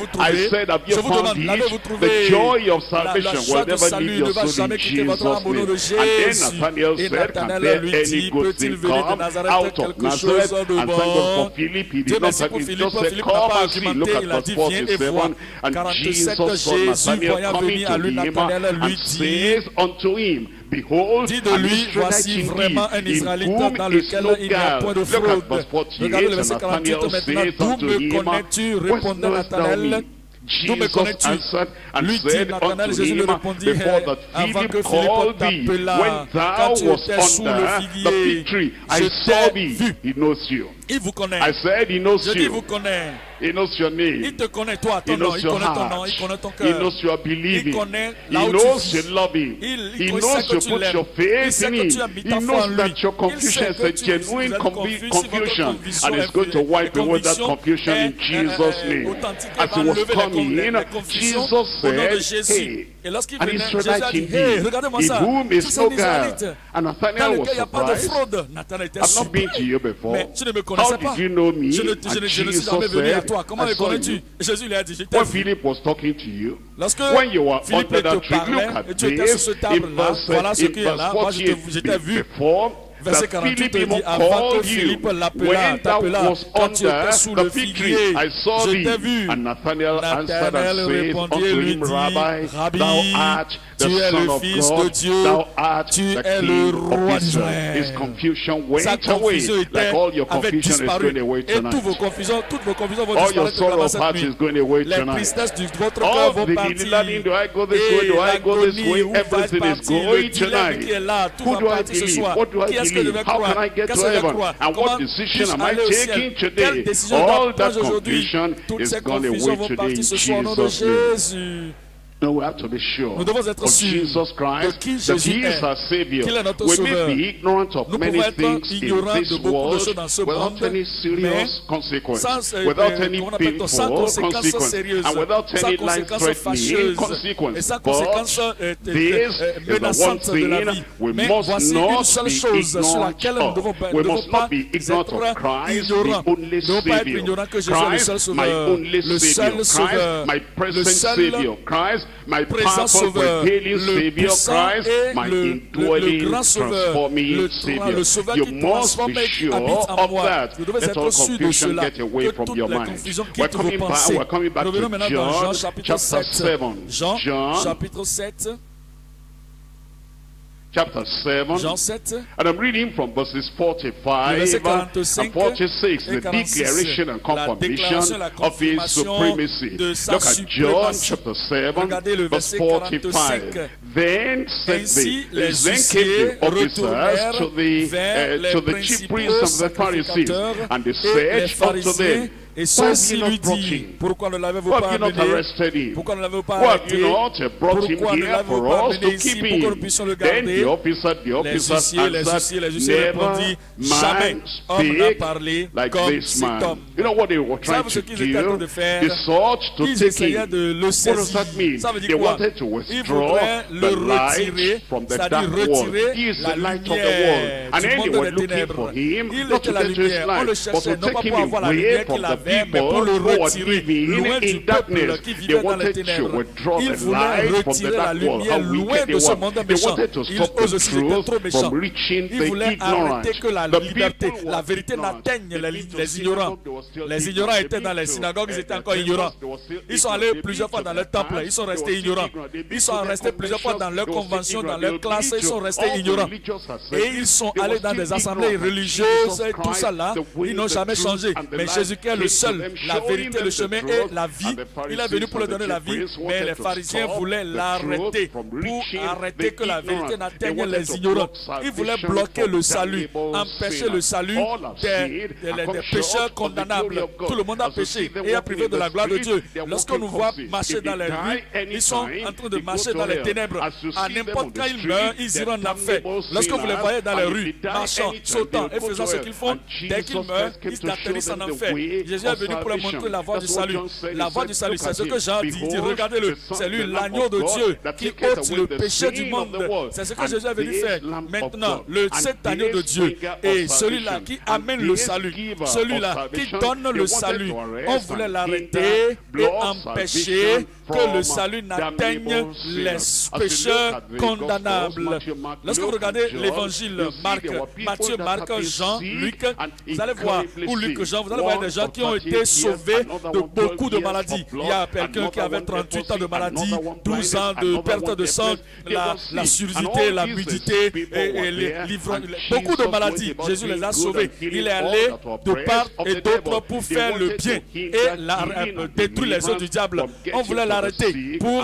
S2: I said, have you found it? The joy of salvation will never leave your soul in Jesus' name. And then Nathanael said, can there any good thing come out of Nazareth? And thank God for Philip, he did not say, he just said, come and see. Look at verse 47. And Jesus saw Nathanael coming to him and says unto him, behold, an Israelite indeed, in whom is no guile. Look at verse 48, and Nathanael says unto him, what knowest thou me? Jesus answered and said unto him, before that Philip called thee, when thou wast under the fig tree, I saw thee. He knows you. I said he knows you. He knows your name. He knows your heart. He knows you are believing. He knows you love him. He knows you put your faith in him. He knows that your confusion is a genuine confusion, and is going to wipe away that confusion in Jesus' name. As he was coming in, Jesus said, hey, an Israelite indeed, in whom is no guile. And Nathanael was surprised. I've not been to you before. How did you know me? And Jesus said, I saw you. When Philip was talking to you, when you were under that tree, look at this, in verse 48, before that Philip even called you, when thou was under the fig tree, I saw thee. And Nathanael answered and said unto him, Rabbi, thou art the Son of God, thou art the King of Israel. His confusion went away, like all your confusion is going away tonight. All your sorrow of heart is going away tonight. All the learning, do I go this way, do I go this way, everything is going tonight. Who do I believe? What do I believe? How can I get to heaven? And what decision am I taking today? All that confusion is gone away today in Jesus' name. No, we have to be sure of Jesus Christ, that He is our Savior. We may be ignorant of many things in this world without any serious consequence, without any painful consequence, and without any life-threatening consequence. But this is the one thing we must not be ignorant of. We must not be ignorant of Christ, the only Savior. Christ, my only Savior. Christ, my present Savior. Christ, my
S1: présent
S2: powerful
S1: sauveur,
S2: prevailing
S1: le
S2: Savior
S1: puissant
S2: Christ,
S1: et
S2: my
S1: le
S2: indwelling,
S1: grand sauveur,
S2: transforming Savior.
S1: le sauveur
S2: You
S1: qui
S2: must
S1: transforme
S2: be
S1: et qui
S2: sure
S1: habite en
S2: of
S1: moi.
S2: that.
S1: Vous devez
S2: Let
S1: être
S2: all
S1: sûr de
S2: confusion
S1: cela,
S2: get away
S1: que
S2: from
S1: toute
S2: your
S1: la
S2: mind.
S1: confusion
S2: We're
S1: quitte vos
S2: coming
S1: pensées.
S2: back
S1: Nous revenons
S2: to
S1: maintenant dans Jean
S2: John
S1: chapitre
S2: chapter
S1: 7.
S2: 7.
S1: Jean chapitre 7.
S2: Chapter 7,
S1: Jean 7,
S2: and I'm reading from verses 45 and 46, the declaration and confirmation of his supremacy. Look at John chapter 7, verse 45. Then said then came the officers to the chief priests of the Pharisees, and they said unto them,
S1: et ceux-ci lui disent, pourquoi ne l'avez-vous pas amené? Pourquoi ne l'avez-vous pas arrêté? Pourquoi ne l'avez-vous pas amené ici pour que nous puissions le garder? Les huissiers répondit, jamais homme n'a parlé comme cet homme. Savez-vous ce qu'ils étaient en train de faire? Ils essayaient de le saisir. Ça veut dire quoi? Ils voudraient le retirer, c'est-à-dire retirer la lumière du monde des ténèbres. Il était la lumière. On le cherchait non pas pour avoir la lumière qu'il avait, mais pour le retirer loin du peuple qui vivait dans les ténèbres. Ils voulaient retirer la lumière loin de ce monde méchant. Eux aussi étaient trop méchants. Ils voulaient arrêter que la liberté, la vérité n'atteigne les ignorants. Les ignorants étaient dans les synagogues, ils étaient encore ignorants. Ils sont allés plusieurs fois dans le temple, ils sont restés ignorants. Ils sont restés plusieurs fois dans leurs conventions, dans leurs classes, ils sont restés ignorants. Et ils sont allés dans des assemblées religieuses et tout ça là, ils n'ont jamais changé. Mais Jésus-Christ est le seul, la vérité, le chemin et la vie. Il est venu pour leur donner la vie, mais les pharisiens voulaient l'arrêter, pour arrêter que la vérité n'atteigne les ignorants. Ils voulaient bloquer le salut, empêcher le salut des pécheurs condamnables. Tout le monde a péché et a privé de la gloire de Dieu. Lorsqu'on nous voit marcher dans les rues, ils sont en train de marcher dans les ténèbres. À n'importe quand ils meurent, ils iront en enfer. Lorsque vous les voyez dans les rues, marchant, sautant et faisant ce qu'ils font, dès qu'ils meurent, ils atterrissent en enfer. Jésus est venu pour leur montrer la voie du salut. La voie du salut, c'est ce que Jean dit. Il dit, regardez-le, c'est lui l'agneau de Dieu qui ôte le péché du monde. C'est ce que Jésus est venu faire. Maintenant, cet agneau de Dieu est celui-là qui amène le salut, celui-là qui donne le salut. On voulait l'arrêter et empêcher que le salut n'atteigne les pécheurs condamnables. Lorsque vous regardez l'évangile Matthieu, Marc, Jean, Luc, vous allez voir, ou Luc, Jean, vous allez voir des gens qui ont été sauvés de beaucoup de maladies. Il y a quelqu'un qui avait 38 ans de maladie, 12 ans de perte de sang, la surdité, la nudité, et beaucoup de maladies. Jésus les a sauvés. Il est allé de part et d'autre pour faire le bien et détruire les œuvres du diable. On voulait l'arrêter pour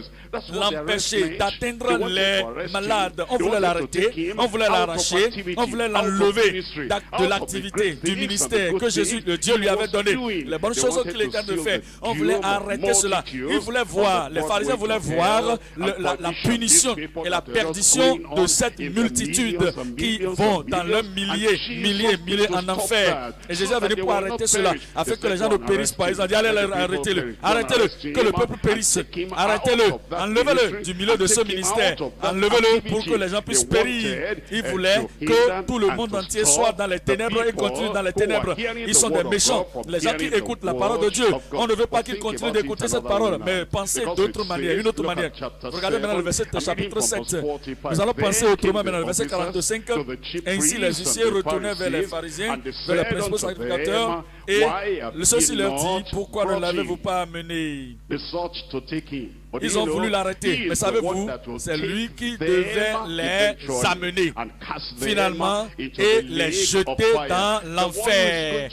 S1: l'empêcher d'atteindre les malades. On voulait l'arrêter, on voulait l'arracher, on voulait l'enlever de l'activité, du ministère que Jésus, le Dieu, lui avait donné. Les bonnes choses qu'il était en train de faire. On voulait arrêter cela. Ils voulaient voir, les pharisiens voulaient voir la punition et la perdition de cette multitude qui vont dans leurs milliers en enfer. Et Jésus est venu pour arrêter cela, afin que les gens ne périssent pas. Ils ont dit, allez, arrêtez-le, arrêtez-le, que le peuple périsse, arrêtez-le, enlevez-le du milieu de ce ministère, enlevez-le pour que les gens puissent périr. Ils voulaient que tout le monde entier soit dans les ténèbres et continue dans les ténèbres. Ils sont des méchants, les gens qui écoutent la parole de Dieu. On ne veut pas qu'ils continuent d'écouter cette parole, mais pensez d'autre manière, une autre manière. Regardez maintenant le verset chapitre 7. Nous allons penser autrement maintenant, le verset 45. Ainsi les huissiers retournaient vers les pharisiens, vers les principaux sacrificateurs, et ceux-ci leur dit, pourquoi ne l'avez-vous pas amené? Ils ont voulu l'arrêter, mais savez-vous, c'est lui qui devait les amener finalement et les jeter dans l'enfer,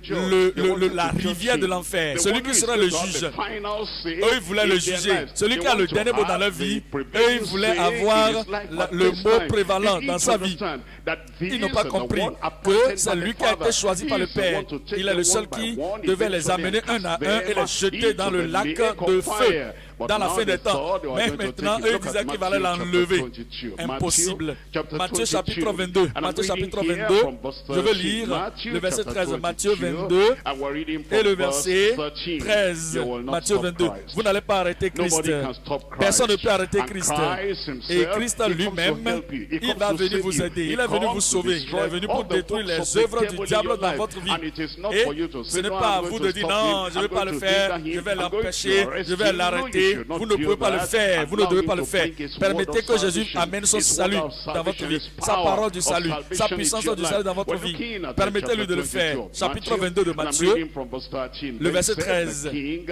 S1: la rivière de l'enfer. Celui qui sera le juge, eux ils voulaient le juger. Celui qui a le dernier mot dans leur vie, eux ils voulaient avoir le mot prévalent dans sa vie. Ils n'ont pas compris que c'est lui qui a été choisi par le Père. Il est le seul qui devait les amener un à un et les jeter dans le lac de feu dans la fin des temps. Mais maintenant, eux disaient qu'il fallait l'enlever. Impossible. Matthieu chapitre 22. Matthieu chapitre 22. Je veux lire le verset 13. Matthieu 22 et le verset 13. Matthieu 22. Vous n'allez pas arrêter Christ. Personne ne peut arrêter Christ. Et Christ lui-même, il va venir vous aider. Il est venu vous sauver. Il est venu pour détruire les œuvres du diable dans votre vie. Et ce n'est pas à vous de dire non, je ne vais pas le faire, je vais l'empêcher, je vais l'arrêter. Vous ne pouvez pas le faire. Vous ne devez pas le faire. Permettez que Jésus amène son salut dans votre vie. Sa parole du salut. Sa puissance du salut dans votre vie. Permettez-lui de le faire. Chapitre 22 de Matthieu, le verset 13.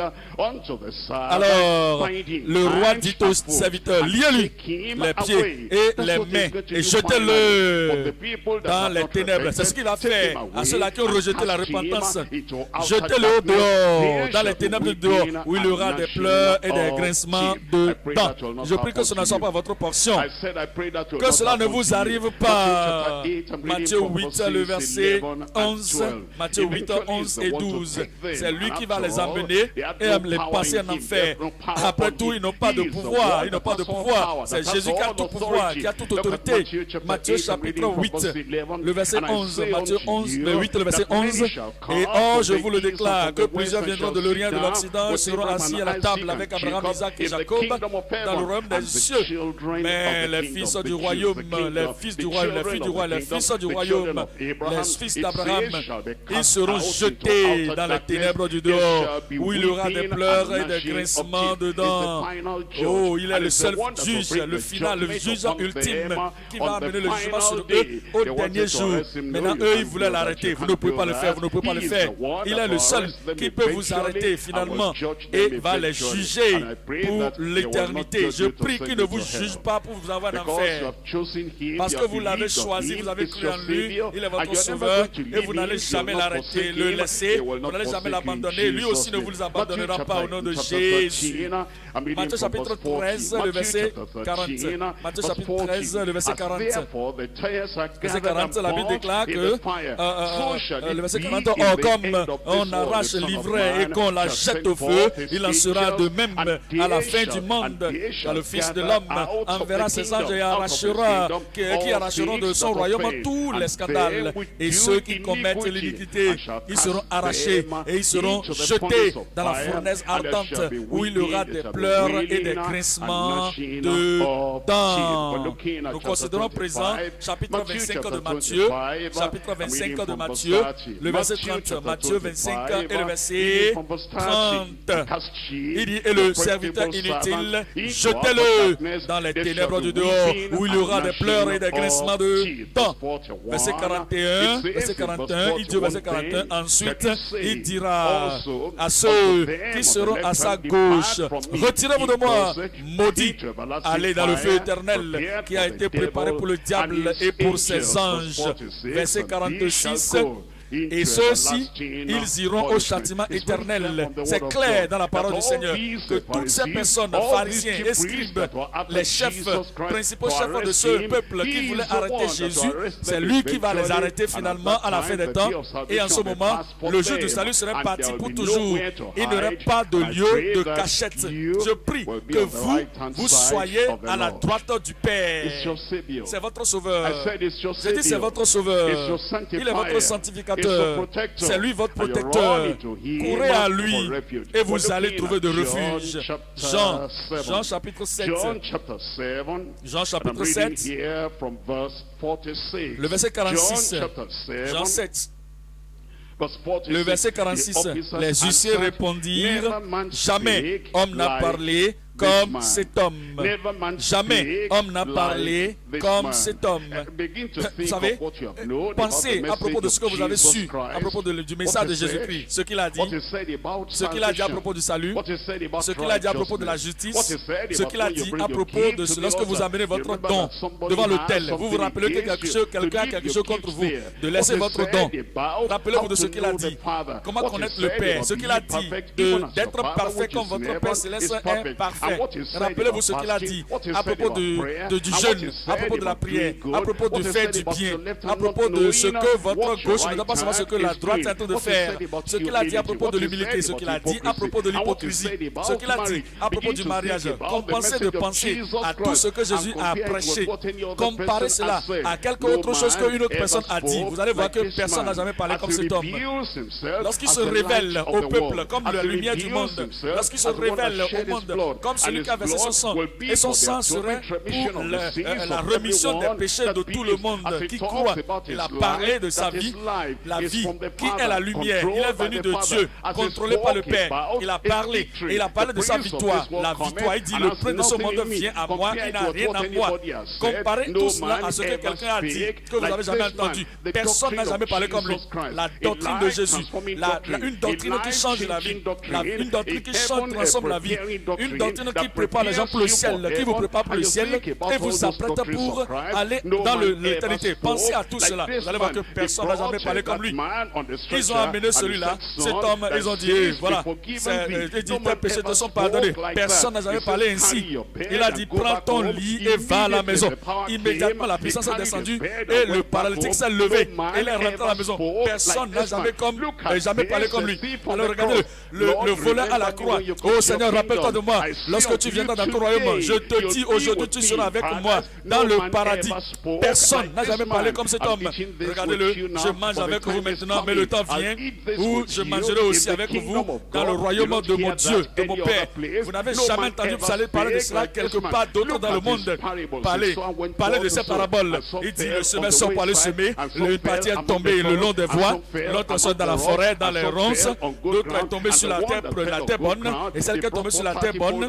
S1: Alors, le roi dit aux serviteurs, liez-lui les pieds et les mains et jetez-le dans les ténèbres. C'est ce qu'il a fait à ceux-là qui ont rejeté la repentance. Jetez-le au dehors, dans les ténèbres du dehors, où il y aura des pleurs et des grincements de dents. Je prie que ce ne soit pas votre portion. Que cela ne vous arrive pas. Matthieu 8, le verset 11. Matthieu 8, 11 et 12. C'est lui qui va les emmener et les passer en enfer. Après tout, ils n'ont pas de pouvoir. Ils n'ont pas de pouvoir. C'est Jésus qui a tout pouvoir, qui a toute autorité. Matthieu chapitre 8, le verset 11. Matthieu 11, le 8, le verset 11. Et or, je vous le déclare, que plusieurs viendront de l'Orient et de l'Occident, seront assis à la table avec Abraham, Isaac et Jacob dans le royaume des cieux. Mais les fils du royaume, les fils du royaume, les filles du royaume, les fils du royaume, les fils d'Abraham, ils seront jetés dans les ténèbres du dehors, où il y aura des pleurs et des grincements dedans. Oh, il est le seul juge, le final, le juge ultime, qui va amener le jugement sur eux au dernier jour. Maintenant, eux, ils voulaient l'arrêter. Vous ne pouvez pas le faire, vous ne pouvez pas le faire. Il est le seul qui peut vous arrêter finalement et va les juger pour l'éternité. Je prie qu'il ne vous juge pas pour vous avoir en enfer. Parce que vous l'avez choisi, vous avez cru en lui, il est votre sauveur et vous n'allez jamais l'arrêter, le laisser, vous n'allez jamais l'abandonner. Lui aussi ne vous abandonnera pas au nom de Jésus. Matthieu chapitre 13, le verset 40. Matthieu chapitre 13, le verset 40. Verset 40, la Bible déclare que le verset 40, oh, comme on arrache l'ivraie et qu'on la jette au feu, il en sera de même à la fin du monde, quand le Fils de l'homme enverra ses anges et arrachera, qui arracheront de son royaume tous les scandales. Et ceux qui commettent l'iniquité, ils seront arrachés et ils seront jetés dans la fournaise ardente, où il y aura des pleurs et des grincements de dents. Nous considérons présent chapitre 25 de Matthieu, chapitre 25 de Matthieu, le verset 30, Matthieu 25 et le verset 30. Il dit, et le serviteur inutile, jetez-le dans les ténèbres du dehors, où il y aura des pleurs et des grincements de dents. Verset 41, il dit au verset 41, ensuite il dira à ceux qui seront à sa gauche, retirez-vous de moi, maudits, allez dans le feu éternel qui a été préparé pour le diable et pour ses anges. Verset 46. Et ceux-ci, ils iront au châtiment éternel. C'est clair dans la parole du Seigneur que toutes ces personnes, pharisiens, scribes, les chefs, principaux chefs de ce peuple qui voulaient arrêter Jésus, c'est lui qui va les arrêter finalement à la fin des temps. Et en ce moment, le jour du salut serait parti pour toujours. Il n'y aurait pas de lieu de cachette. Je prie que vous soyez à la droite du Père. C'est votre sauveur. J'ai dit c'est votre sauveur. Il est votre sanctificateur. C'est lui votre protecteur. Courez à lui et vous allez trouver de refuge. Jean chapitre 7. Jean chapitre 7. Le verset 46. Jean 7. Le verset 46. Les huissiers répondirent, jamais homme n'a parlé comme cet homme. Jamais homme n'a parlé comme cet homme. Vous savez, pensez à propos de ce que vous avez su, à propos du message de Jésus-Christ, ce qu'il a dit, ce qu'il a dit à propos du salut, ce qu'il a dit à propos de la justice, ce qu'il a dit à propos de lorsque vous amenez votre don devant l'autel. Vous vous rappelez que quelqu'un a quelque chose contre vous, de laisser votre don. Rappelez-vous de ce qu'il a dit. Comment connaître le Père? Ce qu'il a dit, d'être parfait comme votre Père Céleste est parfait. Rappelez-vous ce qu'il a dit à propos du jeûne, à propos de la prière, à propos de faire du bien, à propos de ce que votre gauche ne doit pas savoir ce que la droite est en train de faire, ce qu'il a dit à propos de l'humilité, ce qu'il a dit à propos de l'hypocrisie, ce qu'il a dit à propos du mariage. Commencez de penser à tout ce que Jésus a prêché. Comparez cela à quelque autre chose qu'une autre personne a dit. Vous allez voir que personne n'a jamais parlé comme cet homme. Lorsqu'il se révèle au peuple comme la lumière du monde, lorsqu'il se révèle au monde comme comme celui qui a versé son sang. Et son sang serait pour la rémission des péchés de tout le monde qui croit. Il a parlé de sa vie, la vie qui est la lumière. Il est venu de Dieu, contrôlé par le Père. Il a parlé, et il a parlé de sa victoire. La victoire, il dit, le prince de ce monde vient à moi, il n'a rien à moi. Comparez tout cela à ce que quelqu'un a dit, que vous n'avez jamais entendu. Personne n'a jamais parlé comme lui. La doctrine de Jésus, une doctrine qui change la vie, une doctrine qui transforme la vie, une doctrine qui prépare les gens pour le ciel, qui vous prépare pour le ciel et vous apprête pour aller dans l'éternité. Pensez à tout cela. Vous allez voir que personne n'a jamais parlé comme lui. Ils ont amené celui-là, cet homme, ils ont dit, voilà, il dit, tes péchés te sont pardonnés. Personne n'a jamais parlé ainsi. Il a dit, prends ton lit et va à la maison. Immédiatement, la puissance est descendue et le paralytique s'est levé. Il est rentré à la maison. Personne n'a jamais parlé comme lui. Alors regardez, le voleur à la croix. Oh Seigneur, rappelle-toi de moi. Lorsque tu viendras dans ton royaume, je te dis aujourd'hui, tu seras avec moi dans le paradis. Personne n'a jamais parlé comme cet homme. Regardez-le, je mange avec vous maintenant, mais le temps vient où je mangerai aussi avec vous dans le royaume de mon Dieu, de mon Père. Vous n'avez jamais entendu, vous allez parler de cela quelque part d'autre dans le monde. Parler de ces paraboles. Il dit, le semeur sort pour aller semer, une partie est tombée le long des voies, l'autre sort dans la forêt, dans les ronces, l'autre est tombée sur la terre bonne, et celle qui est tombée sur la terre bonne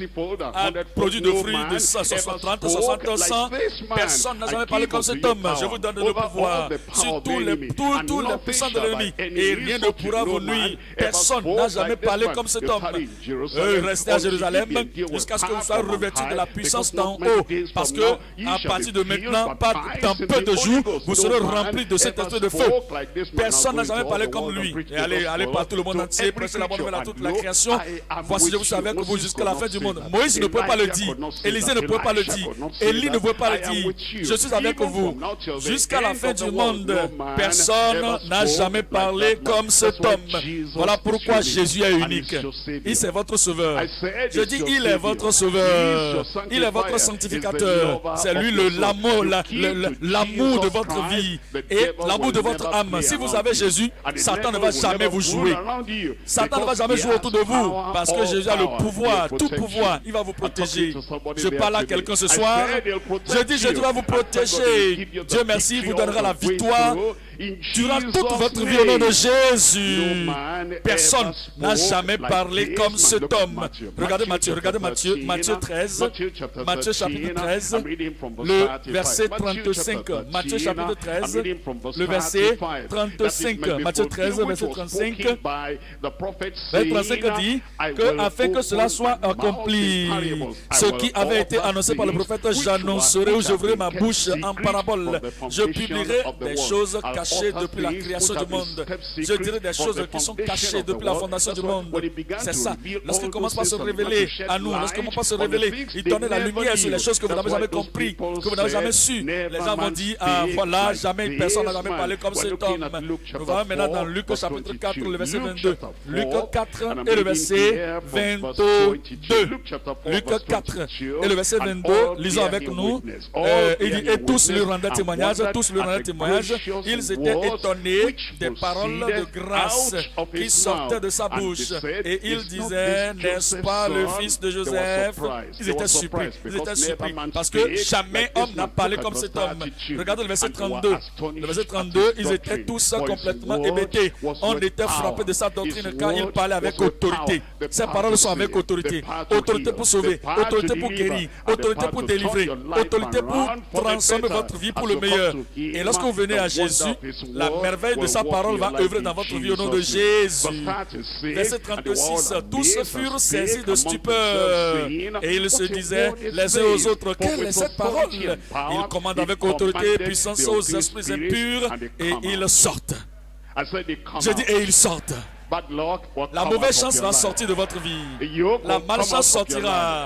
S1: a produit de fruits de 30, 60, 100. Personne n'a jamais parlé comme cet homme. Je vous donne le pouvoir sur tous les puissants de l'ennemi, et rien ne pourra vous nuire. Personne n'a jamais parlé comme cet homme. Restez à Jérusalem jusqu'à ce que vous soyez revêtus de la puissance d'en haut, parce que à partir de maintenant, dans peu de jours, vous serez remplis de cet esprit de feu. Personne n'a jamais parlé comme lui. Et allez partout le monde entier, prêchez la bonne nouvelle à toute la création. Voici, je suis avec vous jusqu'à la fin du monde. Moïse ne pouvait pas le dire. Élisée ne pouvait pas le dire. Élie ne pouvait pas le dire. Je suis avec vous jusqu'à la fin du monde. Personne n'a jamais parlé comme cet homme. Voilà pourquoi Jésus est unique. Il c'est votre sauveur. Je dis, il est votre sauveur. Il est votre sanctificateur. C'est lui l'amour de votre vie et l'amour de votre âme. Si vous avez Jésus, Satan ne va jamais vous jouer. Satan ne va jamais jouer autour de vous parce que Jésus a le pouvoir, tout pouvoir. Il va vous protéger. Je parle à quelqu'un ce soir. Je dis, Jésus va vous protéger. Dieu merci, vous donnera la victoire durant toute votre vie au nom de Jésus. Personne n'a jamais parlé comme cet homme. Regardez Matthieu 13, Matthieu chapitre 13, le verset 35. Matthieu chapitre 13, le verset 35. Matthieu 13, verset 35. Verset 35 dit que afin que cela soit accompli, ce qui avait été annoncé par le prophète, j'annoncerai ou j'ouvrirai ma bouche en parabole. Je publierai des choses cachées depuis la création du monde. Je dirai des choses qui sont cachées depuis la fondation du monde. C'est ça. Lorsqu'il commence par se révéler à nous, lorsqu'il commence par se révéler, il donne la lumière sur les choses que vous n'avez jamais compris, que vous n'avez jamais su. Les gens vont dire, ah voilà, jamais personne n'a jamais parlé comme cet homme. Nous allons maintenant dans Luc chapitre 4, le verset 22. Luc 4 et le verset 22. Luc 4 et le verset 22, lisons avec nous. Il dit, et tous lui rendaient témoignage, ils étaient étonnés des paroles de grâce qui sortaient de sa bouche. Et ils disaient, n'est-ce pas le fils de Joseph? Ils étaient surpris. Parce que jamais homme n'a parlé comme cet homme. Regardez le verset 32. Le verset 32, ils étaient tous complètement hébétés. On était frappés de sa doctrine car il parlait avec autorité. Ces paroles sont avec autorité. Autorité pour sauver, autorité pour guérir, autorité pour délivrer, autorité pour transformer votre vie pour le meilleur. Et lorsque vous venez à Jésus, la merveille de sa parole va œuvrer dans votre vie au nom de Jésus. Verset 36. Tous furent saisis de stupeur et ils se disaient les uns aux autres, quelle est cette parole? Ils commandent avec autorité et puissance aux esprits impurs et ils sortent. Je dis et ils sortent. La mauvaise chance va sortir de votre vie. La malchance sortira.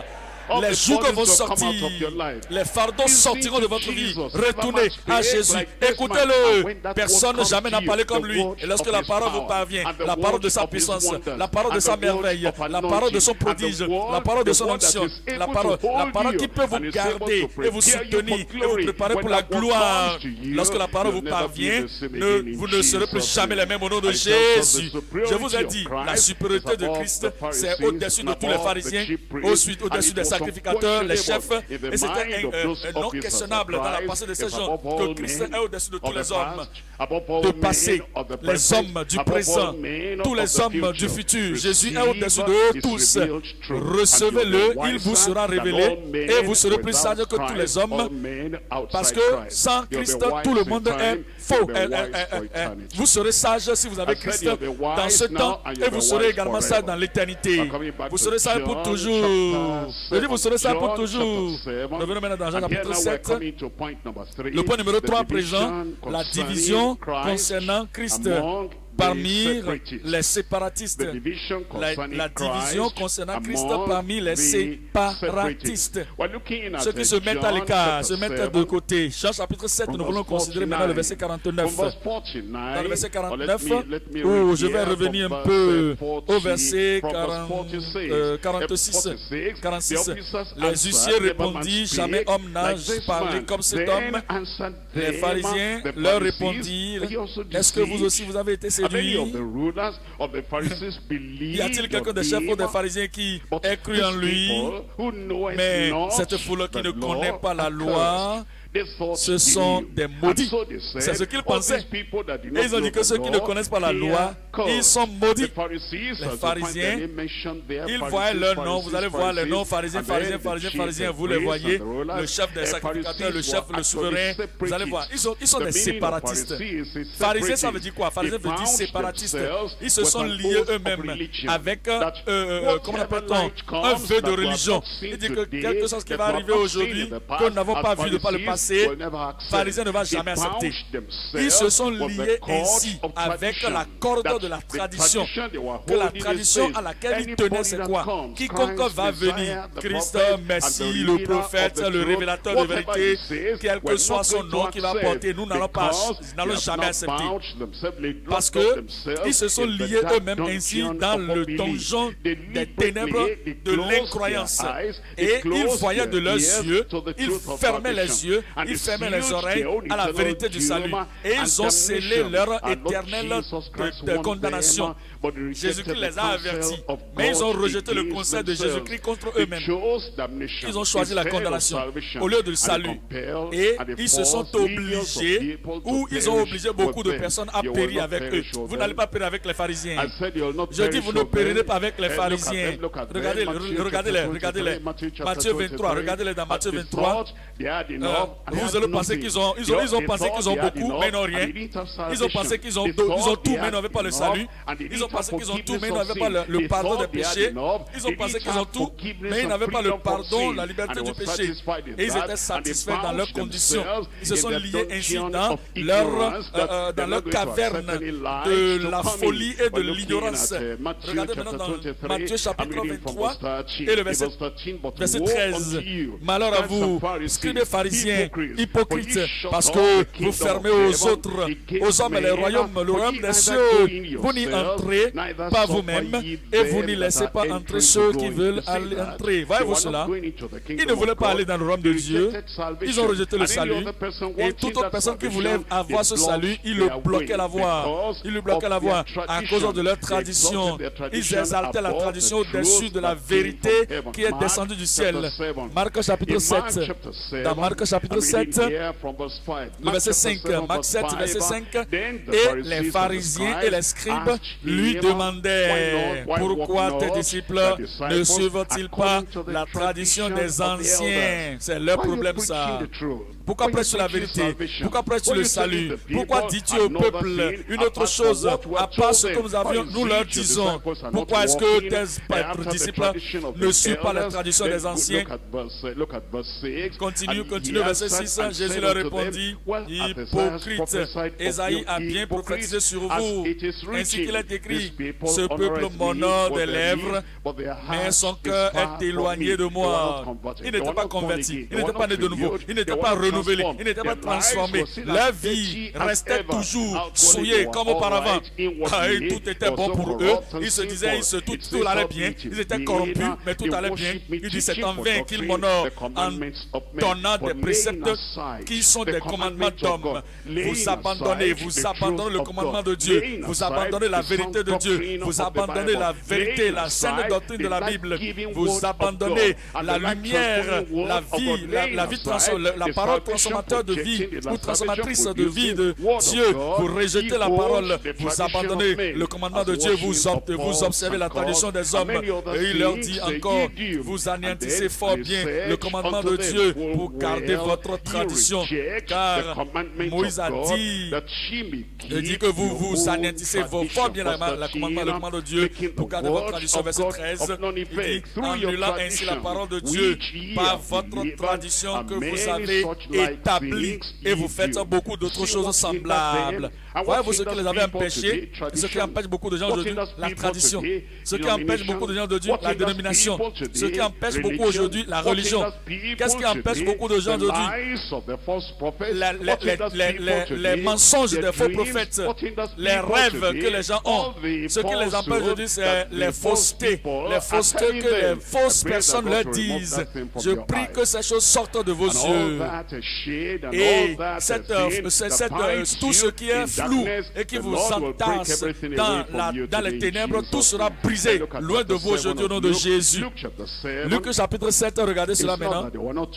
S1: les jougs vont sortir, les fardeaux sortiront de votre vie. Retournez à Jésus, écoutez-le. Personne jamais n'a parlé comme lui. Et lorsque la parole vous parvient, la parole de sa puissance, la parole de sa merveille, la parole de son prodige, la parole de son onction, la parole qui peut vous garder et vous soutenir et vous préparer pour la gloire. Lorsque la parole vous parvient, vous ne serez plus jamais les mêmes au nom de Jésus. Je vous ai dit, la supériorité de Christ, c'est au-dessus de tous les pharisiens, au-dessus des sacrificateurs, les chefs, et c'était non questionnable dans la pensée de ces gens que Christ est au-dessus de tous les hommes de passé, les hommes du présent, tous les hommes du futur. Jésus est au-dessus de eux tous. Recevez-le, il vous sera révélé et vous serez plus sage que tous les hommes, parce que sans Christ, tout le monde est faux. Vous serez sage si vous avez Christ dans ce temps et vous serez également sage dans l'éternité. Vous serez sage pour toujours. Je dis vous serez sage pour toujours. Revenons maintenant dans Jean chapitre 7. Le point numéro 3 présent, la division concernant Christ parmi les séparatistes. La division concernant Christ parmi les séparatistes. Ceux qui se mettent à l'écart, se mettent de côté. Jean chapitre 7, nous voulons considérer maintenant le verset 49. Dans le verset 49, où je vais revenir un peu au verset 46. Les huissiers répondirent, jamais homme n'a parlé comme cet homme. Les pharisiens leur répondirent, est-ce que vous aussi vous avez été séduits? Y a-t-il quelqu'un des chefs ou des pharisiens qui ait cru en lui? Mais cette foule qui ne connaît pas la loi, ce sont des maudits. C'est ce qu'ils pensaient. Et ils ont dit que ceux qui ne connaissent pas la loi, ils sont maudits. Les pharisiens, ils voient leur nom. Vous allez voir les noms pharisiens, vous les voyez. Le chef des sacrificateurs, le chef, le souverain. Vous allez voir, ils sont des séparatistes. Pharisiens, ça veut dire quoi? Pharisiens veut dire séparatiste. Ils se sont liés eux-mêmes avec, comment appelle-t-on, un vœu de religion. Ils disent que quelque chose qui va arriver aujourd'hui, que nous n'avons pas vu de par le passé, pharisien ne va jamais accepter. Ils se sont liés ainsi avec la corde de la tradition. Que la tradition à laquelle ils tenaient, c'est quoi? Quiconque va venir, Christ, Messie, le prophète, le révélateur de vérité, quel que soit son nom qu'il va porter, nous n'allons jamais accepter. Parce que ils se sont liés eux-mêmes ainsi dans le donjon des ténèbres de l'incroyance. Et ils voyaient de leurs yeux, ils fermaient les yeux, ils fermaient les oreilles à la vérité du salut. Et ils ont scellé leur éternelle condamnation. Jésus-Christ les a avertis. Mais ils ont rejeté le conseil de Jésus-Christ contre eux-mêmes. Ils ont choisi la condamnation au lieu du salut. Et ils se sont obligés, ou ils ont obligé beaucoup de personnes à périr avec eux. Vous n'allez pas périr avec les pharisiens. Je dis, vous ne périrez pas avec les pharisiens. Regardez-les. Matthieu 23, regardez-les dans Matthieu 23. Vous allez penser qu'ils ont pensé qu'ils ont beaucoup, mais ils n'ont rien. Ils ont pensé qu'ils ont tout, mais ils n'avaient pas le salut. Ils ont pensé qu'ils ont tout, mais ils n'avaient pas le pardon des péchés. Ils ont pensé qu'ils ont tout, mais ils n'avaient pas le pardon, la liberté du péché. Et ils étaient satisfaits dans leurs conditions. Ils se sont liés ainsi dans leur caverne de la folie et de l'ignorance. Regardez maintenant dans Matthieu chapitre 23 et le verset 13. Malheur à vous, scribes et pharisiens, hypocrites, parce que vous fermez aux autres, aux hommes et le royaume des cieux. Vous n'y entrez pas vous-même et vous n'y laissez pas entrer ceux qui veulent aller entrer. Voyez-vous cela? Ils ne voulaient pas aller dans le royaume de Dieu. Ils ont rejeté le salut. Et toute autre personne qui voulait avoir ce salut, ils le bloquaient la voie. Ils lui bloquaient la voie à cause de leur tradition. Ils exaltaient la tradition au-dessus de la vérité qui est descendue du ciel. Marc chapitre 7. Dans Marc chapitre 7, le verset 5. Marc 7, verset 5. Et les pharisiens et les scribes lui demandaient, pourquoi tes disciples ne suivent-ils pas la tradition des anciens? C'est leur problème ça. Pourquoi prêches-tu la vérité? Pourquoi prêches-tu le salut? Pourquoi dis-tu au peuple une autre chose à part ce que nous leur disons? Pourquoi est-ce que tes disciples ne suivent pas la tradition des anciens? Continue, verset 6. Jésus leur répondit, hypocrite, Ésaïe a bien prophétisé sur vous, ainsi qu'il est écrit, ce peuple m'honore des lèvres, mais son cœur est éloigné de moi. Il n'était pas converti, il n'était pas né de nouveau, il n'était pas renouvelé, il n'était pas transformé. Leur vie restait toujours souillée comme auparavant. Et tout était bon pour eux. Ils se disaient, tout allait bien. Ils étaient corrompus, mais tout allait bien. Il dit, c'est en vain qu'ils m'honorent en donnant des préceptes qui sont des commandements d'hommes. Vous abandonnez le commandement de Dieu. Vous abandonnez la vérité de Dieu. Vous abandonnez la vérité, la saine doctrine de la Bible. Vous abandonnez la lumière, la vie, la parole transformateur de vie ou transformatrice de vie de Dieu. Vous rejetez la parole. Vous abandonnez le commandement de Dieu. Vous observez la tradition des hommes. Et il leur dit encore, vous anéantissez fort bien le commandement de Dieu pour garder votre tradition. Car Moïse a dit, que vous anéantissez fort bien le commandement de Dieu pour garder votre tradition. Verset 13, il dit, annulant ainsi la parole de Dieu par votre tradition que vous avez établie, et vous faites beaucoup d'autres choses semblables. Voyez-vous ce qui les avait empêchés, ce qui empêche beaucoup de gens aujourd'hui, la tradition. Ce qui empêche beaucoup de gens aujourd'hui, la dénomination. Ce qui empêche beaucoup aujourd'hui, la religion. Qu'est-ce qui empêche beaucoup de gens aujourd'hui? Les mensonges des faux prophètes, les rêves que les gens ont. Ce qui les empêche aujourd'hui, c'est les faussetés. Les faussetés que les fausses personnes leur disent. Je prie que ces choses sortent de vos yeux. Et tout ce qui est flou et qui vous entasse dans les ténèbres, tout sera brisé loin de vous aujourd'hui au nom de Jésus. Luc chapitre 7, regardez cela maintenant.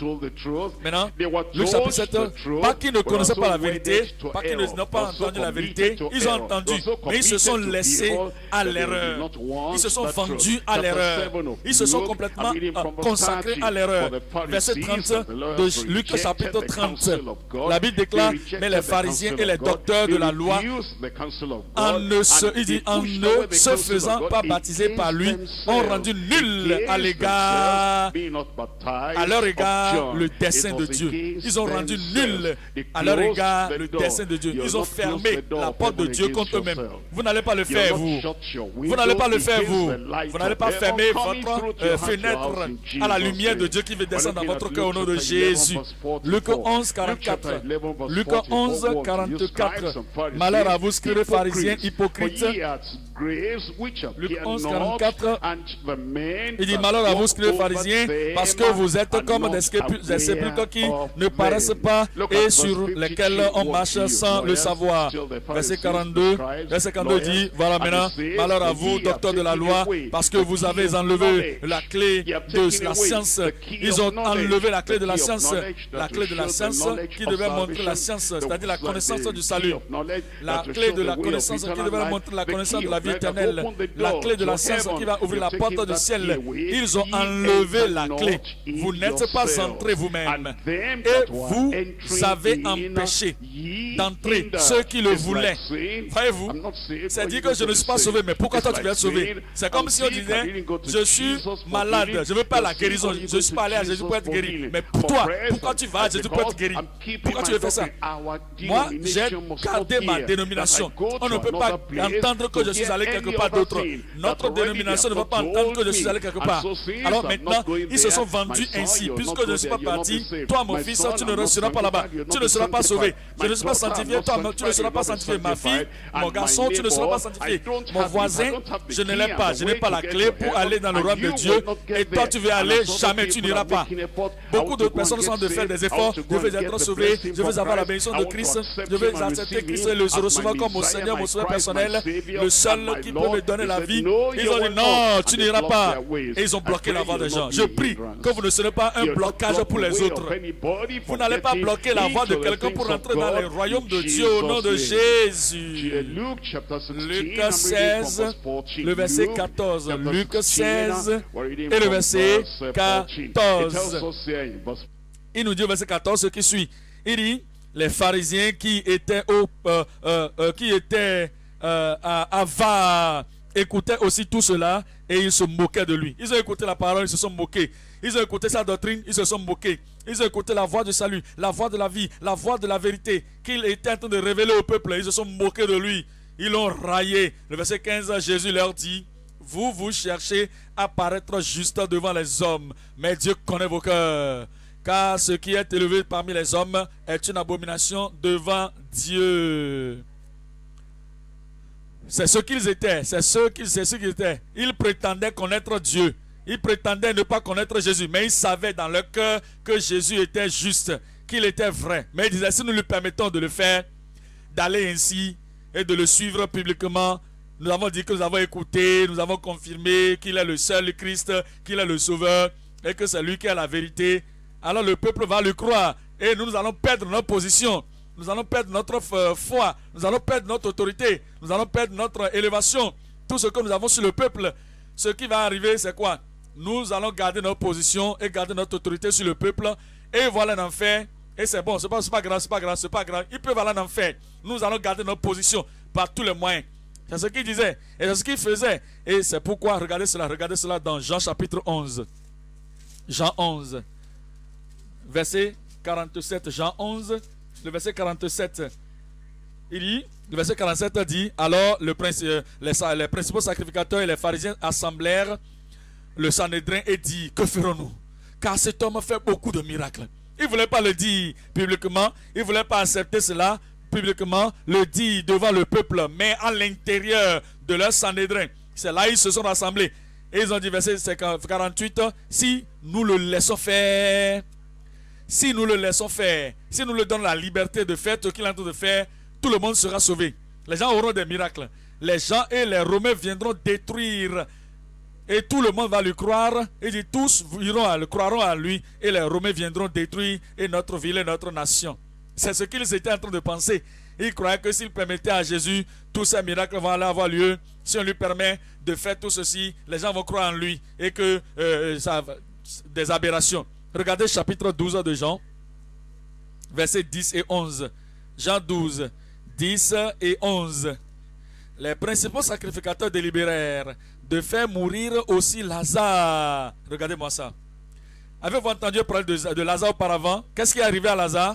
S1: Luc chapitre 7, pas qu'ils ne connaissaient pas la vérité, pas qu'ils n'ont pas entendu la vérité, ils ont entendu, mais ils se sont laissés à l'erreur. Ils se sont vendus à l'erreur. Ils se sont complètement consacrés à l'erreur. Verset 30 de Luc chapitre 30. La Bible déclare, mais les pharisiens et les docteurs de la loi, en ne se faisant pas baptiser par lui, ont rendu nul à leur égard le dessein de Dieu. Ils ont rendu nul à leur égard le dessein de Dieu. Ils ont fermé la porte de Dieu contre eux-mêmes. Vous n'allez pas le faire, vous. Vous n'allez pas le faire, vous. Vous n'allez pas fermer votre fenêtre à la lumière de Dieu qui veut descendre dans votre cœur au nom de Jésus. Luc 11, 44. Luc 11, 44. Malheur à vous, scribes pharisiens hypocrites. Luc 11, 44. Il dit, malheur à vous, scribes pharisiens, parce que vous êtes comme des sépulcres qui ne paraissent pas et sur lesquels on marche sans le savoir. Verset 42. Verset 42 dit, voilà maintenant, malheur à vous, docteurs de la loi, parce que vous avez enlevé la clé de la science. Ils ont enlevé la clé de la science. La clé de la science qui devait montrer la science, c'est-à-dire la connaissance du salut. La clé de la connaissance qui devait montrer la connaissance de la vie éternelle. La clé de la science qui va ouvrir la porte du ciel. Ils ont enlevé la clé. Vous n'êtes pas entrés vous-même. Et vous avez empêché d'entrer ceux qui le voulaient. Voyez-vous, c'est dit que je ne suis pas sauvé, mais pourquoi toi tu viens sauver? C'est comme si on disait, je suis malade, je ne veux pas la guérison, je ne suis pas allé à Jésus pour être guéri. Mais pour toi, pourquoi tu vas à Jésus pour être guéri? Pourquoi tu veux faire ça? Moi, j'ai gardé ma dénomination. On ne peut pas entendre que je suis allé quelque part d'autre. Notre dénomination ne va pas entendre que je suis allé quelque part. Alors maintenant, ils se sont vendus ainsi. Puisque je ne suis pas parti, toi mon fils, tu ne seras pas là-bas. Tu ne seras pas sauvé. Je ne suis pas sanctifié, toi tu ne seras pas sanctifié. Ma fille, mon garçon, tu ne seras pas sanctifié. Mon voisin, je ne l'ai pas. Je n'ai pas la clé pour aller dans le royaume de Dieu. Et toi tu veux aller, jamais tu n'iras pas. Beaucoup d'autres personnes sont de faire des efforts. Je veux être sauvé, je veux avoir la bénédiction de Christ, je veux accepter Christ et le recevoir comme mon Seigneur, mon sauveur personnel, le seul qui peut me donner la vie. Ils ont dit non, tu n'iras pas. Et ils ont bloqué la voie des gens. Je prie que vous ne serez pas un blocage pour les autres. Vous n'allez pas bloquer la voie de quelqu'un pour entrer dans le royaume de Dieu au nom de Jésus. Luc 16, le verset 14. Luc 16 et le verset 14. Il nous dit au verset 14 ce qui suit. Il dit, les pharisiens qui étaient à Va écoutaient aussi tout cela et ils se moquaient de lui. Ils ont écouté la parole, ils se sont moqués. Ils ont écouté sa doctrine, ils se sont moqués. Ils ont écouté la voix du salut, la voix de la vie, la voix de la vérité qu'il était en train de révéler au peuple. Ils se sont moqués de lui. Ils l'ont raillé. Le verset 15, Jésus leur dit, vous cherchez à paraître juste devant les hommes, mais Dieu connaît vos cœurs. Car ce qui est élevé parmi les hommes est une abomination devant Dieu. C'est ce qu'ils étaient. C'est ce qu'ils étaient. Ils prétendaient connaître Dieu. Ils prétendaient ne pas connaître Jésus. Mais ils savaient dans leur cœur que Jésus était juste, qu'il était vrai. Mais ils disaient, si nous lui permettons de le faire, d'aller ainsi et de le suivre publiquement, nous avons dit que nous avons écouté, nous avons confirmé qu'il est le seul Christ, qu'il est le Sauveur et que c'est lui qui a la vérité. Alors le peuple va le croire et nous allons perdre notre position. Nous allons perdre notre foi, nous allons perdre notre autorité, nous allons perdre notre élévation. Tout ce que nous avons sur le peuple, ce qui va arriver, c'est quoi? Nous allons garder notre position et garder notre autorité sur le peuple et voilà en enfer. Et c'est bon, c'est pas grave, c'est pas grave, c'est pas grave. Ils peuvent aller en enfer. Nous allons garder notre position par tous les moyens. C'est ce qu'il disait et c'est ce qu'il faisait. Et c'est pourquoi, regardez cela dans Jean chapitre 11. Jean 11, verset 47. Jean 11, le verset 47. Il dit, le verset 47 dit, alors les principaux sacrificateurs et les pharisiens assemblèrent le Sanhédrin et dit, que ferons-nous? Car cet homme fait beaucoup de miracles. Il ne voulait pas le dire publiquement, il ne voulait pas accepter cela publiquement, le dire devant le peuple, mais à l'intérieur de leur Sanhédrin. C'est là ils se sont rassemblés. Et ils ont dit, verset 48, si nous le laissons faire, si nous le laissons faire, si nous lui donnons la liberté de faire ce qu'il est en train de faire, tout le monde sera sauvé. Les gens auront des miracles. Les gens et les Romains viendront détruire. Et tout le monde va lui croire. Et dit, tous croiront à lui. Et les Romains viendront détruire et notre ville et notre nation. C'est ce qu'ils étaient en train de penser. Ils croyaient que s'ils permettaient à Jésus, tous ces miracles vont aller avoir lieu. Si on lui permet de faire tout ceci, les gens vont croire en lui. Et que des aberrations. Regardez chapitre 12 de Jean, versets 10 et 11. Jean 12, 10 et 11. Les principaux sacrificateurs délibérèrent de faire mourir aussi Lazare. Regardez-moi ça. Avez-vous entendu parler de Lazare auparavant? Qu'est-ce qui est arrivé à Lazare?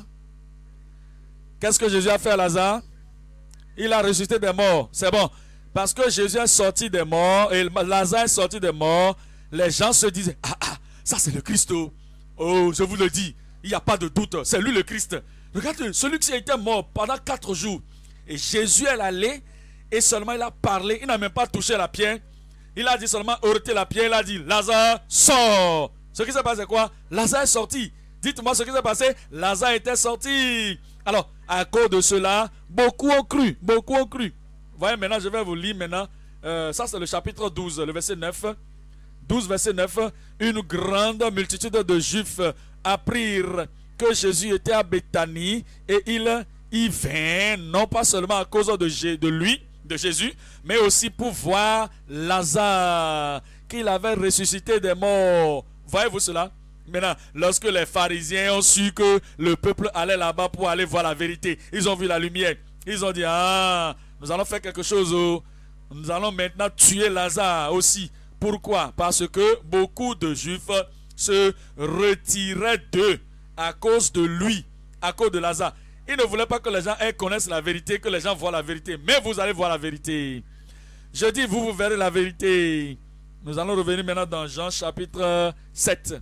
S1: Qu'est-ce que Jésus a fait à Lazare? Il a ressuscité des morts. C'est bon. Parce que Jésus est sorti des morts et Lazare est sorti des morts, les gens se disaient, ça c'est le Christ. Oh, je vous le dis, il n'y a pas de doute, c'est lui le Christ. Regardez, celui qui a été mort pendant 4 jours. Et Jésus est allé et seulement il a parlé, il n'a même pas touché la pierre. Il a dit seulement heurter la pierre, il a dit Lazare sort. Ce qui s'est passé c'est quoi? Lazare est sorti. Dites-moi ce qui s'est passé. Lazare était sorti. Alors, à cause de cela, beaucoup ont cru. Beaucoup ont cru. Voyez, maintenant, je vais vous lire maintenant. Ça, c'est le chapitre 12, le verset 9. 12, verset 9. Une grande multitude de Juifs apprirent que Jésus était à Béthanie et il y vint, non pas seulement à cause de Jésus, mais aussi pour voir Lazare, qu'il avait ressuscité des morts. Voyez-vous cela? Maintenant, lorsque les pharisiens ont su que le peuple allait là-bas pour aller voir la vérité, ils ont vu la lumière. Ils ont dit, nous allons faire quelque chose. Nous allons maintenant tuer Lazare aussi. Pourquoi? Parce que beaucoup de Juifs se retiraient d'eux à cause de lui, à cause de Lazare. Ils ne voulaient pas que les gens connaissent la vérité, que les gens voient la vérité. Mais vous allez voir la vérité. Je dis, vous verrez la vérité. Nous allons revenir maintenant dans Jean chapitre 7.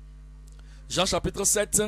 S1: Jean chapitre 7,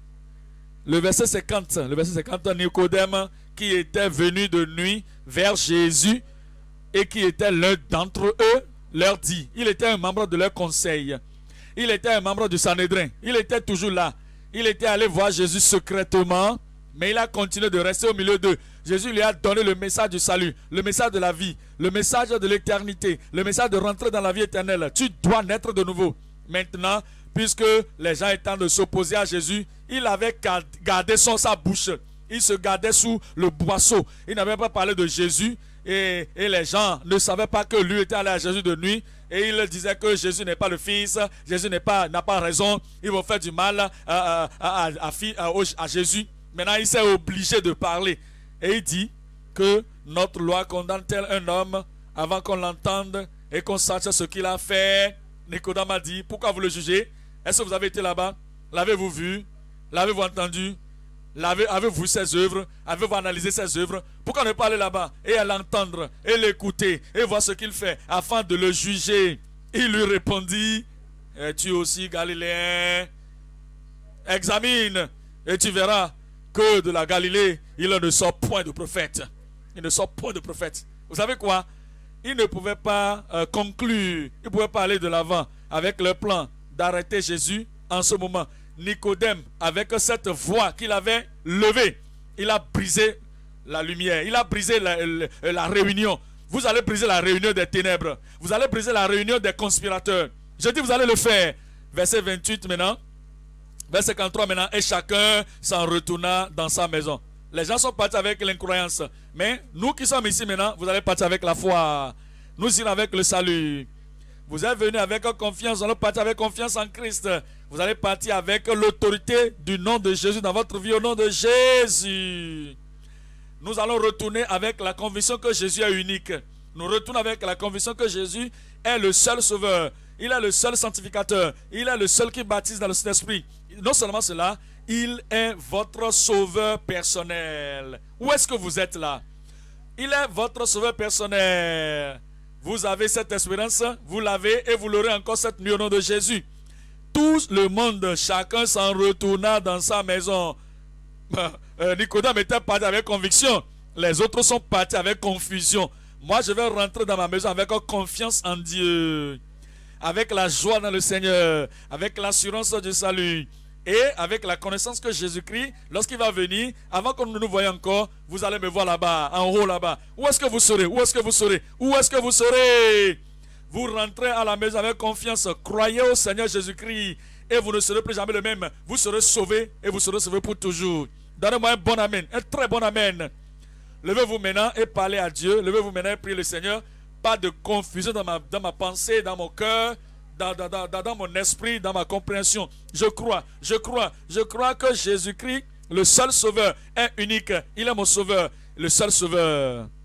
S1: le verset 50. Le verset 50, Nicodème, qui était venu de nuit vers Jésus et qui était l'un d'entre eux, leur dit, il était un membre de leur conseil. Il était un membre du Sanhédrin. Il était toujours là. Il était allé voir Jésus secrètement, mais il a continué de rester au milieu d'eux. Jésus lui a donné le message du salut, le message de la vie, le message de l'éternité, le message de rentrer dans la vie éternelle. Tu dois naître de nouveau. Maintenant, puisque les gens étaient en train de s'opposer à Jésus, il avait gardé sa bouche. Il se gardait sous le boisseau. Il n'avait pas parlé de Jésus et les gens ne savaient pas que lui était allé à Jésus de nuit. Et il disait que Jésus n'est pas le Fils, Jésus n'a pas raison, ils vont faire du mal à Jésus. Maintenant, il s'est obligé de parler. Et il dit que notre loi condamne tel un homme avant qu'on l'entende et qu'on sache ce qu'il a fait. Nicodème a dit, pourquoi vous le jugez? Est-ce que vous avez été là-bas? L'avez-vous vu? L'avez-vous entendu? Avez-vous vu ses œuvres? Avez-vous analysé ses œuvres? Pourquoi ne pas aller là-bas et l'entendre et l'écouter et voir ce qu'il fait afin de le juger? Il lui répondit, es-tu aussi galiléen? Examine et tu verras que de la Galilée, il ne sort point de prophète. Il ne sort point de prophète. Vous savez quoi? Il ne pouvait pas conclure, il ne pouvait pas aller de l'avant avec le plan d'arrêter Jésus en ce moment. Nicodème, avec cette voix qu'il avait levée, il a brisé la lumière, il a brisé la réunion. Vous allez briser la réunion des ténèbres, vous allez briser la réunion des conspirateurs. Je dis, vous allez le faire. Verset 28 maintenant, verset 53 maintenant, et chacun s'en retourna dans sa maison. Les gens sont partis avec l'incroyance, mais nous qui sommes ici maintenant, vous allez partir avec la foi. Nous irons avec le salut. Vous êtes venus avec confiance, vous allez partir avec confiance en Christ. Vous allez partir avec l'autorité du nom de Jésus dans votre vie, au nom de Jésus. Nous allons retourner avec la conviction que Jésus est unique. Nous retournons avec la conviction que Jésus est le seul sauveur. Il est le seul sanctificateur. Il est le seul qui baptise dans le Saint-Esprit. Non seulement cela, il est votre sauveur personnel. Où est-ce que vous êtes là? Il est votre sauveur personnel. Vous avez cette espérance, vous l'avez et vous l'aurez encore cette nuit au nom de Jésus. Tout le monde, chacun s'en retourna dans sa maison. Nicodème était parti avec conviction. Les autres sont partis avec confusion. Moi, je vais rentrer dans ma maison avec confiance en Dieu. Avec la joie dans le Seigneur. Avec l'assurance du salut. Et avec la connaissance que Jésus-Christ, lorsqu'il va venir, avant que nous nous voyions encore, vous allez me voir là-bas, en haut là-bas. Où est-ce que vous serez? Où est-ce que vous serez? Où est-ce que vous serez? Vous rentrez à la maison avec confiance. Croyez au Seigneur Jésus-Christ et vous ne serez plus jamais le même. Vous serez sauvés et vous serez sauvés pour toujours. Donnez-moi un bon amen, un très bon amen. Levez-vous maintenant et parlez à Dieu. Levez-vous maintenant et priez le Seigneur. Pas de confusion dans ma pensée, dans mon cœur. Dans mon esprit, dans ma compréhension. Je crois que Jésus-Christ, le seul sauveur, est unique. Il est mon sauveur, le seul sauveur.